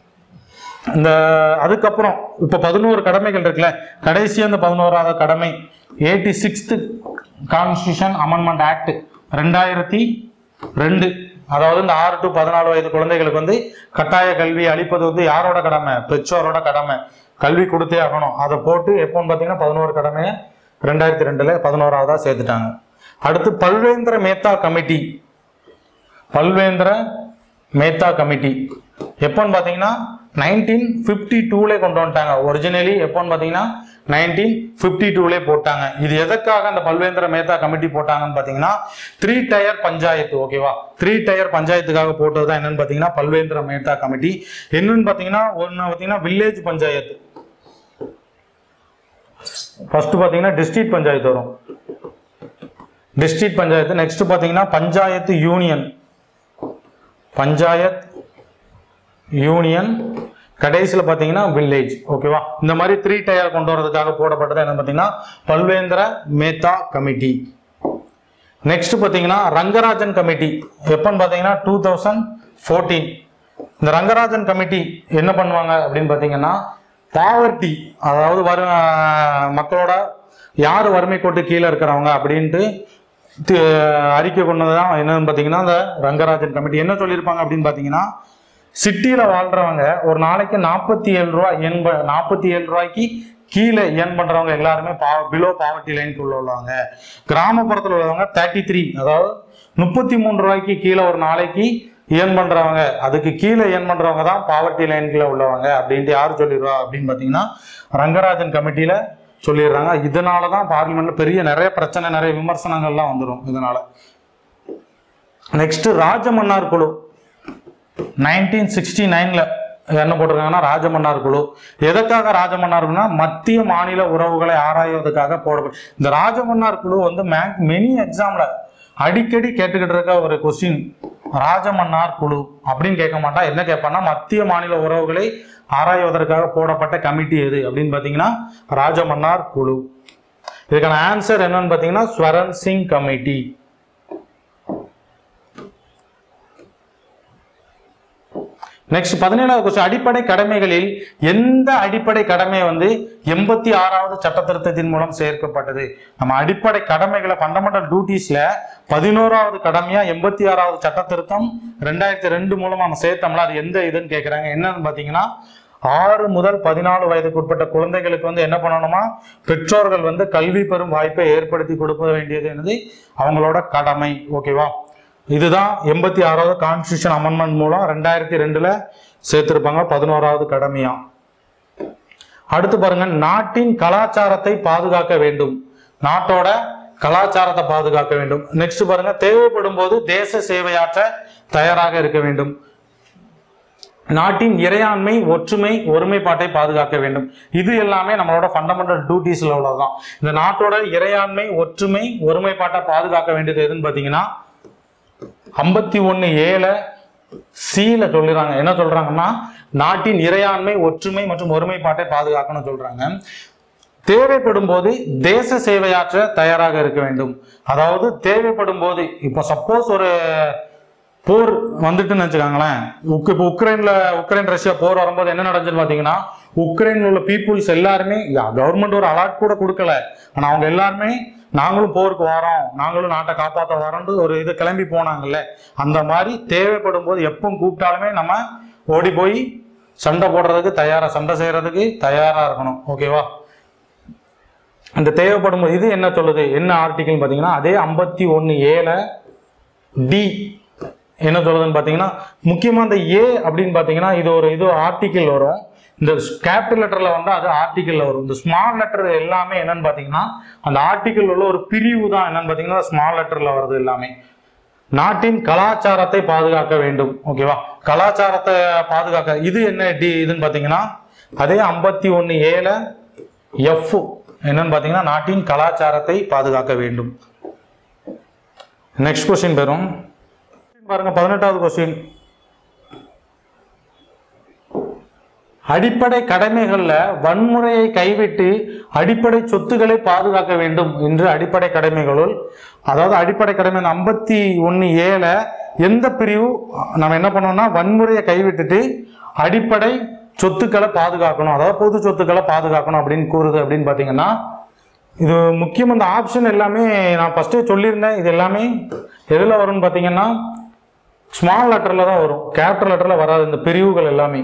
இந்த அதுக்கப்புறம் இப்ப பதினோரு கடமைகள் இருக்குல்ல, கடைசி அந்த பதினோராவது கடமை eighty sixth constitution amendment act ரெண்டாயிரத்தி ரெண்டு. அதாவது இந்த ஆறு டு பதினாலு வயது குழந்தைகளுக்கு வந்து கட்டாய கல்வி அளிப்பது வந்து யாரோட கடமை? பெற்றோரோட கடமை. கல்வி கொடுத்தே ஆகணும். அதை போட்டு எப்போன்னு பார்த்தீங்கன்னா பதினோரு கடமையை ரெண்டாயிரத்தி ரெண்டுல பதினோராவதா சேர்த்துட்டாங்க. அடுத்து பல்வேந்திர மேத்தா கமிட்டி. பல்வேந்திர மேத்தா கமிட்டி எப்போன்னு பார்த்தீங்கன்னா நைன்டீன் பிப்டி டூல கொண்டு வந்துட்டாங்க. ஒரிஜினலி எப்போன்னு பார்த்தீங்கன்னா நைன்டீன் பிப்டி டூல போட்டாங்க. இது எதற்காக அந்த பல்வேந்திர மேத்தா கமிட்டி போட்டாங்கன்னு பார்த்தீங்கன்னா த்ரீ டயர் பஞ்சாயத்து. ஓகேவா? த்ரீ டயர் பஞ்சாயத்துக்காக போட்டதுதான் என்னன்னு பார்த்தீங்கன்னா பல்வேந்திர மேத்தா கமிட்டி. என்னன்னு பார்த்தீங்கன்னா ஒன்று பார்த்தீங்கன்னா வில்லேஜ் பஞ்சாயத்து, ஃபர்ஸ்ட் பார்த்தீங்கன்னா டிஸ்ட்ரிக்ட் பஞ்சாயத்து வரும், டிஸ்ட்ரிக்ட் பஞ்சாயத்து. நெக்ஸ்ட் பாத்தீங்கன்னா பஞ்சாயத்து யூனியன், பஞ்சாயத் யூனியன். கடைசியில் பார்த்தீங்கன்னா வில்லேஜ். ஓகேவா, இந்த மாதிரி த்ரீ டயர் கொண்டு வரதுக்காக போடப்பட்டது என்ன பார்த்தீங்கன்னா பல்வேந்திர மேத்தா கமிட்டி. நெக்ஸ்ட் பார்த்தீங்கன்னா ரங்கராஜன் கமிட்டி. எப்பன்னு பார்த்தீங்கன்னா டூ தௌசண்ட் ஃபோர்டீன். இந்த ரங்கராஜன் கமிட்டி என்ன பண்ணுவாங்க அப்படின்னு பார்த்தீங்கன்னா பாவர்ட்டி, அதாவது வரு மக்களோட யார் வறுமை கோட்டு கீழே இருக்கிறவங்க அப்படின்ட்டு அறிக்கை கொண்டது தான் என்னன்னு பார்த்தீங்கன்னா இந்த ரங்கராஜன் கமிட்டி. என்ன சொல்லியிருப்பாங்க அப்படின்னு பார்த்தீங்கன்னா சிட்டியில் வாழ்றவங்க ஒரு நாளைக்கு நாற்பத்தி ஏழு ரூபாய் எண்ப நாற்பத்தி ஏழு ரூபாய்க்கு கீழே ஏர்ன் பண்றவங்க எல்லாருமே பா பிலோ பாவர்ட்டி லைனுக்கு உள்ள உள்ளவங்க. கிராமப்புறத்தில் உள்ளவங்க தேர்ட்டி த்ரீ அதாவது முப்பத்தி மூணு ரூபாய்க்கு கீழே ஒரு நாளைக்கு ஏர்ன் பண்றவங்க, அதுக்கு கீழே ஏர்ன் பண்றவங்க தான் பாவர்ட்டி லைனுக்குள்ள உள்ளவங்க அப்படின்ட்டு யார் சொல்லிடுவா அப்படின்னு பார்த்தீங்கன்னா ரங்கராஜன் கமிட்டியில சொல்லிடுறாங்க. இதனால தான் பார்லிமெண்ட்ல பெரிய நிறைய பிரச்சனை, நிறைய விமர்சனங்கள்லாம் வந்துடும் இதனால. நெக்ஸ்ட் ராஜமன்னார் குழு நைன்டீன் சிக்ஸ்டி நைன்ல என்ன போட்டிருக்காங்கன்னா ராஜமன்னார் குழு. எதற்காக ராஜமன்னார் குழுனா மத்திய மாநில உறவுகளை ஆராய்வதற்காக போடப்படும். இந்த ராஜமன்னார் குழு வந்து மெனி எக்ஸாம்ல அடிக்கடி கேட்டுக்கிட்டு இருக்க ஒரு கொஸ்டின். ராஜமன்னார் குழு அப்படின்னு கேட்க மாட்டா, என்ன கேட்பான்னா மத்திய மாநில உறவுகளை ஆராய்வதற்காக போடப்பட்ட கமிட்டி எது அப்படின்னு பாத்தீங்கன்னா ராஜமன்னார் குழு. இதுக்கான ஆன்சர் என்னன்னு பாத்தீங்கன்னா ஸ்வரன் சிங் கமிட்டி. நெக்ஸ்ட் பதினேழாவது கொஸ்டின், அடிப்படை கடமைகளில் எந்த அடிப்படை கடமை வந்து எண்பத்தி ஆறாவது சட்ட திருத்தத்தின் மூலம் சேர்க்கப்பட்டது? நம்ம அடிப்படை கடமைகளை ஃபண்டமெண்டல் டியூட்டிஸ்ல பதினோராவது கடமையா எண்பத்தி ஆறாவது சட்ட திருத்தம் ரெண்டாயிரத்தி ரெண்டு மூலம் நம்ம சேர்த்தோம்ல, அது எந்த இதுன்னு கேட்கிறாங்க. என்னன்னு பாத்தீங்கன்னா ஆறு முதல் பதினாலு வயதுக்கு உட்பட்ட குழந்தைகளுக்கு வந்து என்ன பண்ணணுமா, பெற்றோர்கள் வந்து கல்வி பெறும் வாய்ப்பை ஏற்படுத்தி கொடுக்க வேண்டியது என்னது அவங்களோட கடமை. ஓகேவா, இதுதான் எண்பத்தி ஆறாவது கான்ஸ்டிடியூஷன் அமெண்ட்மெண்ட் மூலம் ரெண்டாயிரத்தி ரெண்டுல சேர்த்திருப்பாங்க பதினோராவது கடமையா. அடுத்து பாருங்க, நாட்டின் கலாச்சாரத்தை பாதுகாக்க வேண்டும். நாட்டோட கலாச்சாரத்தை பாதுகாக்க வேண்டும். நெக்ஸ்ட் பாருங்க, தேவைப்படும் போது தேச சேவையாற்ற தயாராக இருக்க வேண்டும். நாட்டின் இறையாண்மை, ஒற்றுமை, ஒருமைப்பாட்டை பாதுகாக்க வேண்டும். இது எல்லாமே நம்மளோட ஃபண்டமெண்டல் டியூட்டிஸ்ல உள்ளதுதான். இந்த நாட்டோட இறையாண்மை, ஒற்றுமை, ஒருமைப்பாட்டை பாதுகாக்க வேண்டியது எதுன்னு பாத்தீங்கன்னா ஐம்பத்தி ஒன்னு ஏழ சீல சொல்லிடுறாங்க. என்ன சொல்றாங்கன்னா நாட்டின் இறையாண்மை, ஒற்றுமை மற்றும் ஒருமைப்பாட்டை பாதுகாக்கணும்னு சொல்றாங்க. தேவைப்படும் போது தேச சேவையாற்ற தயாராக இருக்க வேண்டும். அதாவது தேவைப்படும் போது, இப்போ சப்போஸ் ஒரு போர் வந்துட்டுன்னு வச்சுக்காங்களேன், இப்போ உக்ரைன்ல உக்ரைன் ரஷ்யா போர் வரும்போது என்ன நடந்துச்சுன்னு பாத்தீங்கன்னா உக்ரைன்ல உள்ள பீப்புள்ஸ் எல்லாருமே கவர்மெண்ட் ஒரு அலர்ட் கூட கொடுக்கல, ஆனா அவங்க எல்லாருமே நாங்களும் போருக்கு வரோம், நாங்களும் நாட்டை காப்பாற்ற வரோம்னு ஒரு இது கிளம்பி போனாங்கல்ல. அந்த மாதிரி தேவைப்படும் போது எப்போ கூப்பிட்டாலுமே நம்ம ஓடி போய் சண்டை போடுறதுக்கு தயாரா, சண்டை செய்யறதுக்கு தயாரா இருக்கணும். ஓகேவா, இந்த தேவைப்படும் போது இது என்ன சொல்லுது, என்ன ஆர்டிகிள் பாத்தீங்கன்னா அதே ஐம்பத்தி ஒன்னு ஏழ டி என்ன சொல்லுதுன்னு பாத்தீங்கன்னா முக்கியமா இந்த ஏ அப்படின்னு பாத்தீங்கன்னா இது ஒரு இது ஆர்டிகிள் வரும். இந்த கேபிட்டல் லெட்டர்ல வந்து அது ஆர்டிகிள்ல வரும். இந்த ஸ்மால் லெட்டர் எல்லாமே என்னன்னு பாத்தீங்கன்னா அந்த ஆர்டிகிள் உள்ள ஒரு பிரிவு தான் என்னன்னு பாத்தீங்கன்னா ஸ்மால் லெட்டர்ல வருது எல்லாமே. நாட்டின் கலாச்சாரத்தை பாதுகாக்க வேண்டும். ஓகேவா, கலாச்சாரத்தை பாதுகாக்க இது என்ன டி இதுன்னு பாத்தீங்கன்னா அதே ஐம்பத்தி ஒன்னு ஏழ எஃப் என்னன்னு பாத்தீங்கன்னா நாட்டின் கலாச்சாரத்தை பாதுகாக்க வேண்டும். நெக்ஸ்ட் கொஸ்டின் பெறும் பாருங்க, பதினெட்டாவது கொஸ்டின், அடிப்படை கடமைகள்ல வன்முறையை கைவிட்டு அடிப்படை சொத்துக்களை பாதுகாக்க வேண்டும் என்று அடிப்படை கடமைகளுள், அதாவது அடிப்படை கடமை ஐம்பத்தி ஒன்னு ஏழ எந்த பிரிவு நம்ம என்ன பண்ணோம்னா வன்முறையை கைவிட்டுட்டு அடிப்படை சொத்துக்களை பாதுகாக்கணும், அதாவது பொது சொத்துக்களை பாதுகாக்கணும் அப்படின்னு கூறுது. அப்படின்னு பாத்தீங்கன்னா இது முக்கியம். இந்த ஆப்ஷன் எல்லாமே நான் ஃபர்ஸ்டே சொல்லியிருந்தேன், இது எல்லாமே எதுல வரும்னு பாத்தீங்கன்னா ஸ்மால் லெட்டர்ல தான் வரும், கேபிட்டல் லெட்டர்ல வராது. இந்த பிரிவுகள் எல்லாமே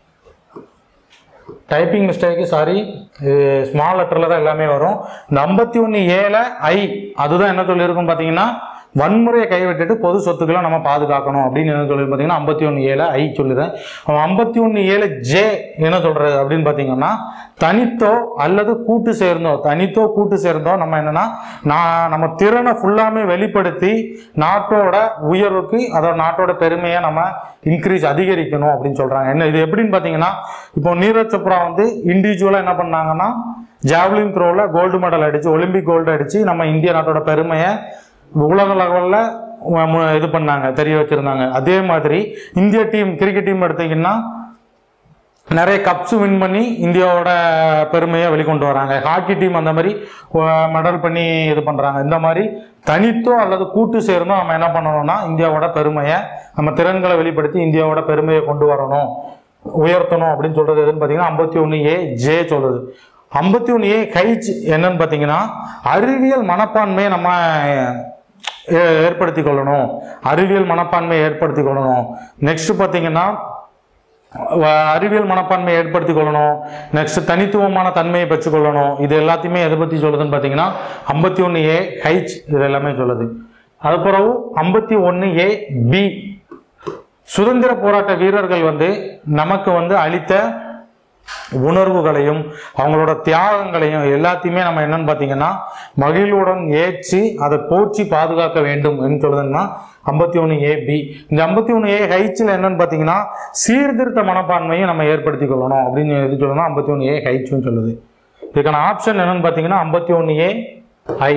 டைப்பிங் மிஸ்டேக்கு சாரி, ஸ்மால் லெட்டர்ல தான் எல்லாமே வரும். இந்த ஐம்பத்தி ஒன்னு ஏழ ஐ அதுதான் என்ன சொல்லியிருக்கும் பாத்தீங்கன்னா வன்முறையை கைவிட்டுட்டு பொது சொத்துக்களை நம்ம பாதுகாக்கணும் அப்படின்னு என்ன சொல்லி பாத்தீங்கன்னா ஐம்பத்தி ஒன்னு ஏழ ஐ சொல்லுறேன். ஐம்பத்தி ஒன்னு ஏழு ஜே என்ன சொல்றது அப்படின்னு பாத்தீங்கன்னா தனித்தோ அல்லது கூட்டு சேர்ந்தோ, தனித்தோ கூட்டு சேர்ந்தோ நம்ம என்னன்னா நான் நம்ம திறனை ஃபுல்லாமே வெளிப்படுத்தி நாட்டோட உயர்வுக்கு, அதோட நாட்டோட பெருமையை நம்ம இன்க்ரீஸ் அதிகரிக்கணும் அப்படின்னு சொல்றாங்க. என்ன இது எப்படின்னு பாத்தீங்கன்னா இப்போ நீரஜ் சோப்ரா வந்து இண்டிவிஜுவலா என்ன பண்ணாங்கன்னா ஜாவ்லின் த்ரோல கோல்டு மெடல் அடிச்சு, ஒலிம்பிக் கோல்டு அடிச்சு நம்ம இந்திய நாட்டோட பெருமையை உலக லெவலில் இது பண்ணாங்க, தெரிய வச்சுருந்தாங்க. அதே மாதிரி இந்திய டீம் கிரிக்கெட் டீம் எடுத்திங்கன்னா நிறைய கப்ஸ் வின் பண்ணி இந்தியாவோட பெருமையை வெளிக்கொண்டு வராங்க. ஹாக்கி டீம் அந்த மாதிரி மெடல் பண்ணி இது பண்ணுறாங்க. இந்த மாதிரி தனித்தோ அல்லது கூட்டு சேர்ந்தோ நம்ம என்ன பண்ணணும்னா இந்தியாவோட பெருமையை, நம்ம திறன்களை வெளிப்படுத்தி இந்தியாவோட பெருமையை கொண்டு வரணும், உயர்த்தணும் அப்படின்னு சொல்கிறது எதுன்னு பார்த்தீங்கன்னா ஐம்பத்தி ஒன்று ஏ ஜே சொல்லுது. ஐம்பத்தி ஒன்று ஏ ஹைச் என்னன்னு பார்த்தீங்கன்னா அறிவியல் மனப்பான்மையை நம்ம ஏற்படுத்தி கொள்ளணும், அறிவியல் மனப்பான்மையை ஏற்படுத்தி கொள்ளணும். நெக்ஸ்ட் பார்த்தீங்கன்னா அறிவியல் மனப்பான்மையை ஏற்படுத்தி கொள்ளணும். நெக்ஸ்ட் தனித்துவமான தன்மையை பெற்றுக்கொள்ளணும். இது எல்லாத்தையுமே எதை பற்றி சொல்லுதுன்னு பார்த்தீங்கன்னா ஐம்பத்தி ஒன்று ஏ ஹைச் இது எல்லாமே சொல்லுது. அது பிறகு ஐம்பத்தி ஒன்று ஏ பி சுதந்திர போராட்ட வீரர்கள் வந்து நமக்கு வந்து அளித்த உணர்வுகளையும் அவங்களோட தியாகங்களையும் எல்லாத்தையுமே நம்ம என்னன்னு பார்த்தீங்கன்னா மகிழ்வுடன் ஏற்றி அதை போற்றி பாதுகாக்க வேண்டும் என்று சொல்லுதுன்னா ஐம்பத்தி ஒன்று ஏ பி. இந்த ஐம்பத்தி ஒன்று ஏ ஹைச்சில் என்னன்னு பார்த்தீங்கன்னா சீர்திருத்த மனப்பான்மையும் நம்ம ஏற்படுத்தி கொள்ளணும் அப்படின்னு எது சொல்லணும் ஐம்பத்தி ஒன்று ஏ ஹைச்சுன்னு சொல்லுது. இதுக்கான ஆப்ஷன் என்னன்னு பார்த்தீங்கன்னா ஐம்பத்தி ஒன்று ஏ ஐ.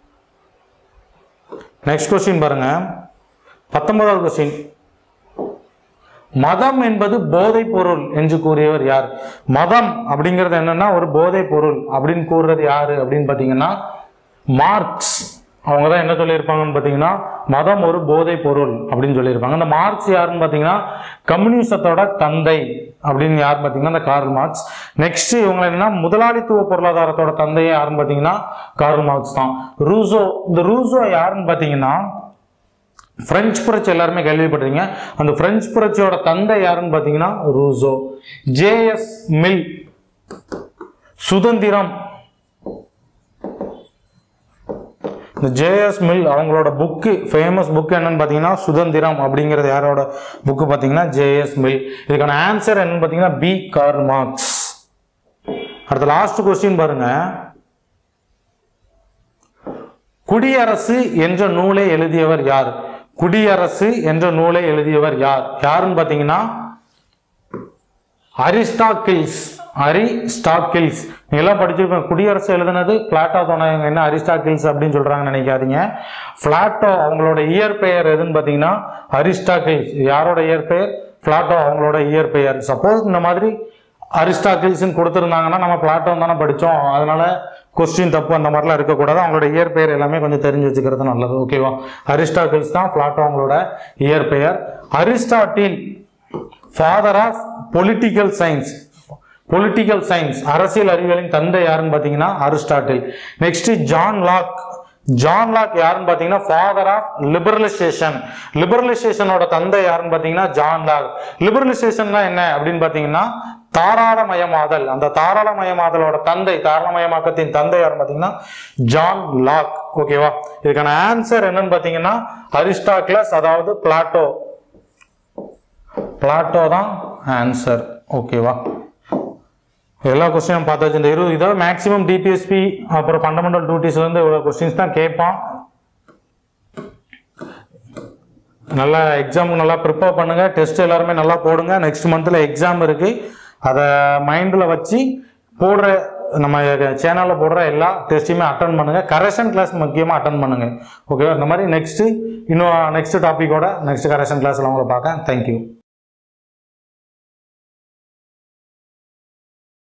நெக்ஸ்ட் கொஸ்டின் பாருங்க, பத்தொன்பதாவது கொஸ்டின். மதம் என்பது போதை பொருள் என்று கூறியவர் யார்? மதம் அப்படிங்கிறது என்னன்னா ஒரு போதை பொருள் அப்படின்னு கூறுறது யாரு அப்படின்னு பார்த்தீங்கன்னா மார்க்ஸ். அவங்க தான் என்ன சொல்லியிருப்பாங்கன்னு பார்த்தீங்கன்னா மதம் ஒரு போதை பொருள் அப்படின்னு சொல்லியிருப்பாங்க. அந்த மார்க்ஸ் யாருன்னு பார்த்தீங்கன்னா கம்யூனிசத்தோட தந்தை அப்படின்னு யாருன்னு பார்த்தீங்கன்னா இந்த கார்ல் மார்க்ஸ். நெக்ஸ்ட் இவங்க என்னன்னா முதலாளித்துவ பொருளாதாரத்தோட தந்தையை யாருன்னு பார்த்தீங்கன்னா கார்ல் மார்க்ஸ் தான். ரூசோ, இந்த ரூசோ யாருன்னு பார்த்தீங்கன்னா பிரெஞ்சு புரட்சி எல்லாருமே கேள்விப்பட்டிருக்கீங்க. அந்த பிரெஞ்சு புரட்சியோட தந்தை யாருன்னு பார்த்தீங்கன்னா ரூசோ. ஜே எஸ் மில் சுதந்திரம், இந்த ஜே எஸ் மில் அவங்களோட புக்கு ஃபேமஸ் புக்கு என்னன்னு பார்த்தீங்கன்னா சுதந்திரம் அப்படிங்கிறது யாரோட புக்கு பார்த்தீங்கன்னா ஜே எஸ் மில். இதுக்கான ஆன்சர் என்னன்னு பார்த்தீங்கன்னா பி கார்ல் மார்க்ஸ். அடுத்த லாஸ்ட் கொஸ்டின் பாருங்க, குடியரசு என்ற நூலை எழுதியவர் யார்? குடியரசு என்ற நூலை எழுதியவர் யார்? யாருன்னு பார்த்தீங்கன்னா அரிஸ்டாக்கில்ஸ். அரிஸ்டாக்கில்ஸ் நீங்க எல்லாம் படிச்சிருப்பேன். குடியரசு எழுதுனது பிளாட்டோ தானே, என்ன அரிஸ்டாக்கில்ஸ் அப்படின்னு சொல்றாங்கன்னு நினைக்காதீங்க. பிளாட்டோ அவங்களோட இயற்பெயர் எதுன்னு பார்த்தீங்கன்னா அரிஸ்டாக்கில்ஸ். யாரோட இயற்பெயர்? பிளாட்டோ அவங்களோட இயற்பெயர். சப்போஸ் இந்த மாதிரி அரிஸ்டாக்கில்ஸ்ன்னு கொடுத்துருந்தாங்கன்னா நம்ம பிளாட்டோ தானே படித்தோம், அதனால கொஸ்டின் தப்பு அந்த மாதிரிலாம் இருக்கக்கூடாது. அவங்களோட இயற்பெயர் எல்லாமே கொஞ்சம் தெரிஞ்சு வச்சுக்கிறது நல்லது. ஓகேவா? அரிஸ்டாக்கில்ஸ் தான் பிளாட்டோ அவங்களோட இயற்பெயர். Aristotle father of political science. Political science அரசியல் அறிவியலின் தந்தை யாருன்னு பார்த்தீங்கன்னா Aristotle. Next John Locke. John Locke யாருன்னு பார்த்தீங்கன்னா ஃபாதர் ஆஃப் லிபரலைசேஷன். லிபரலைசேஷனோட தந்தை யாருன்னு பார்த்தீங்கன்னா ஜான் லாக். லிபரலைசேஷன்னா என்ன அப்படின்னு பார்த்தீங்கன்னா தாராளமயமாதல். அந்த தாராளமயமாதலோட தந்தை, தாராளமயமாக்கத்தின் தந்தை யாருன்னு பார்த்தீங்கன்னா ஜான் லாக். ஓகேவா? இதுக்கான ஆன்சர் என்னன்னு பார்த்தீங்கன்னா அரிஸ்டாக்கிளஸ், அதாவது பிளாட்டோ. பிளாட்டோ தான் ஆன்சர். ஓகேவா? எல்லா கொஸ்டினும் பார்த்தாச்சு. இந்த இருபது இதாவது மேக்ஸிமம் டிபிஎஸ்பி அப்புறம் ஃபண்டமெண்டல் டியூட்டிஸ் வந்து இவ்வளோ கொஸ்டின்ஸ் தான் கேட்பான். நல்லா எக்ஸாமுக்கு நல்லா ப்ரிப்பேர் பண்ணுங்க. டெஸ்ட் எல்லாருமே நல்லா போடுங்க. நெக்ஸ்ட் மந்த்தில் எக்ஸாம் இருக்கு, அதை மைண்டில் வச்சு போடுற நம்ம சேனலில் போடுற எல்லா டெஸ்ட்டையுமே அட்டன் பண்ணுங்க. கரெக்ஷன் கிளாஸ் முக்கியமாக அட்டன் பண்ணுங்க. ஓகேவா? இந்த மாதிரி நெக்ஸ்ட் இன்னும் நெக்ஸ்ட் டாப்பிக்கோட நெக்ஸ்ட் கரெக்ஷன் கிளாஸில் உங்களை பார்க்க. தேங்க்யூ.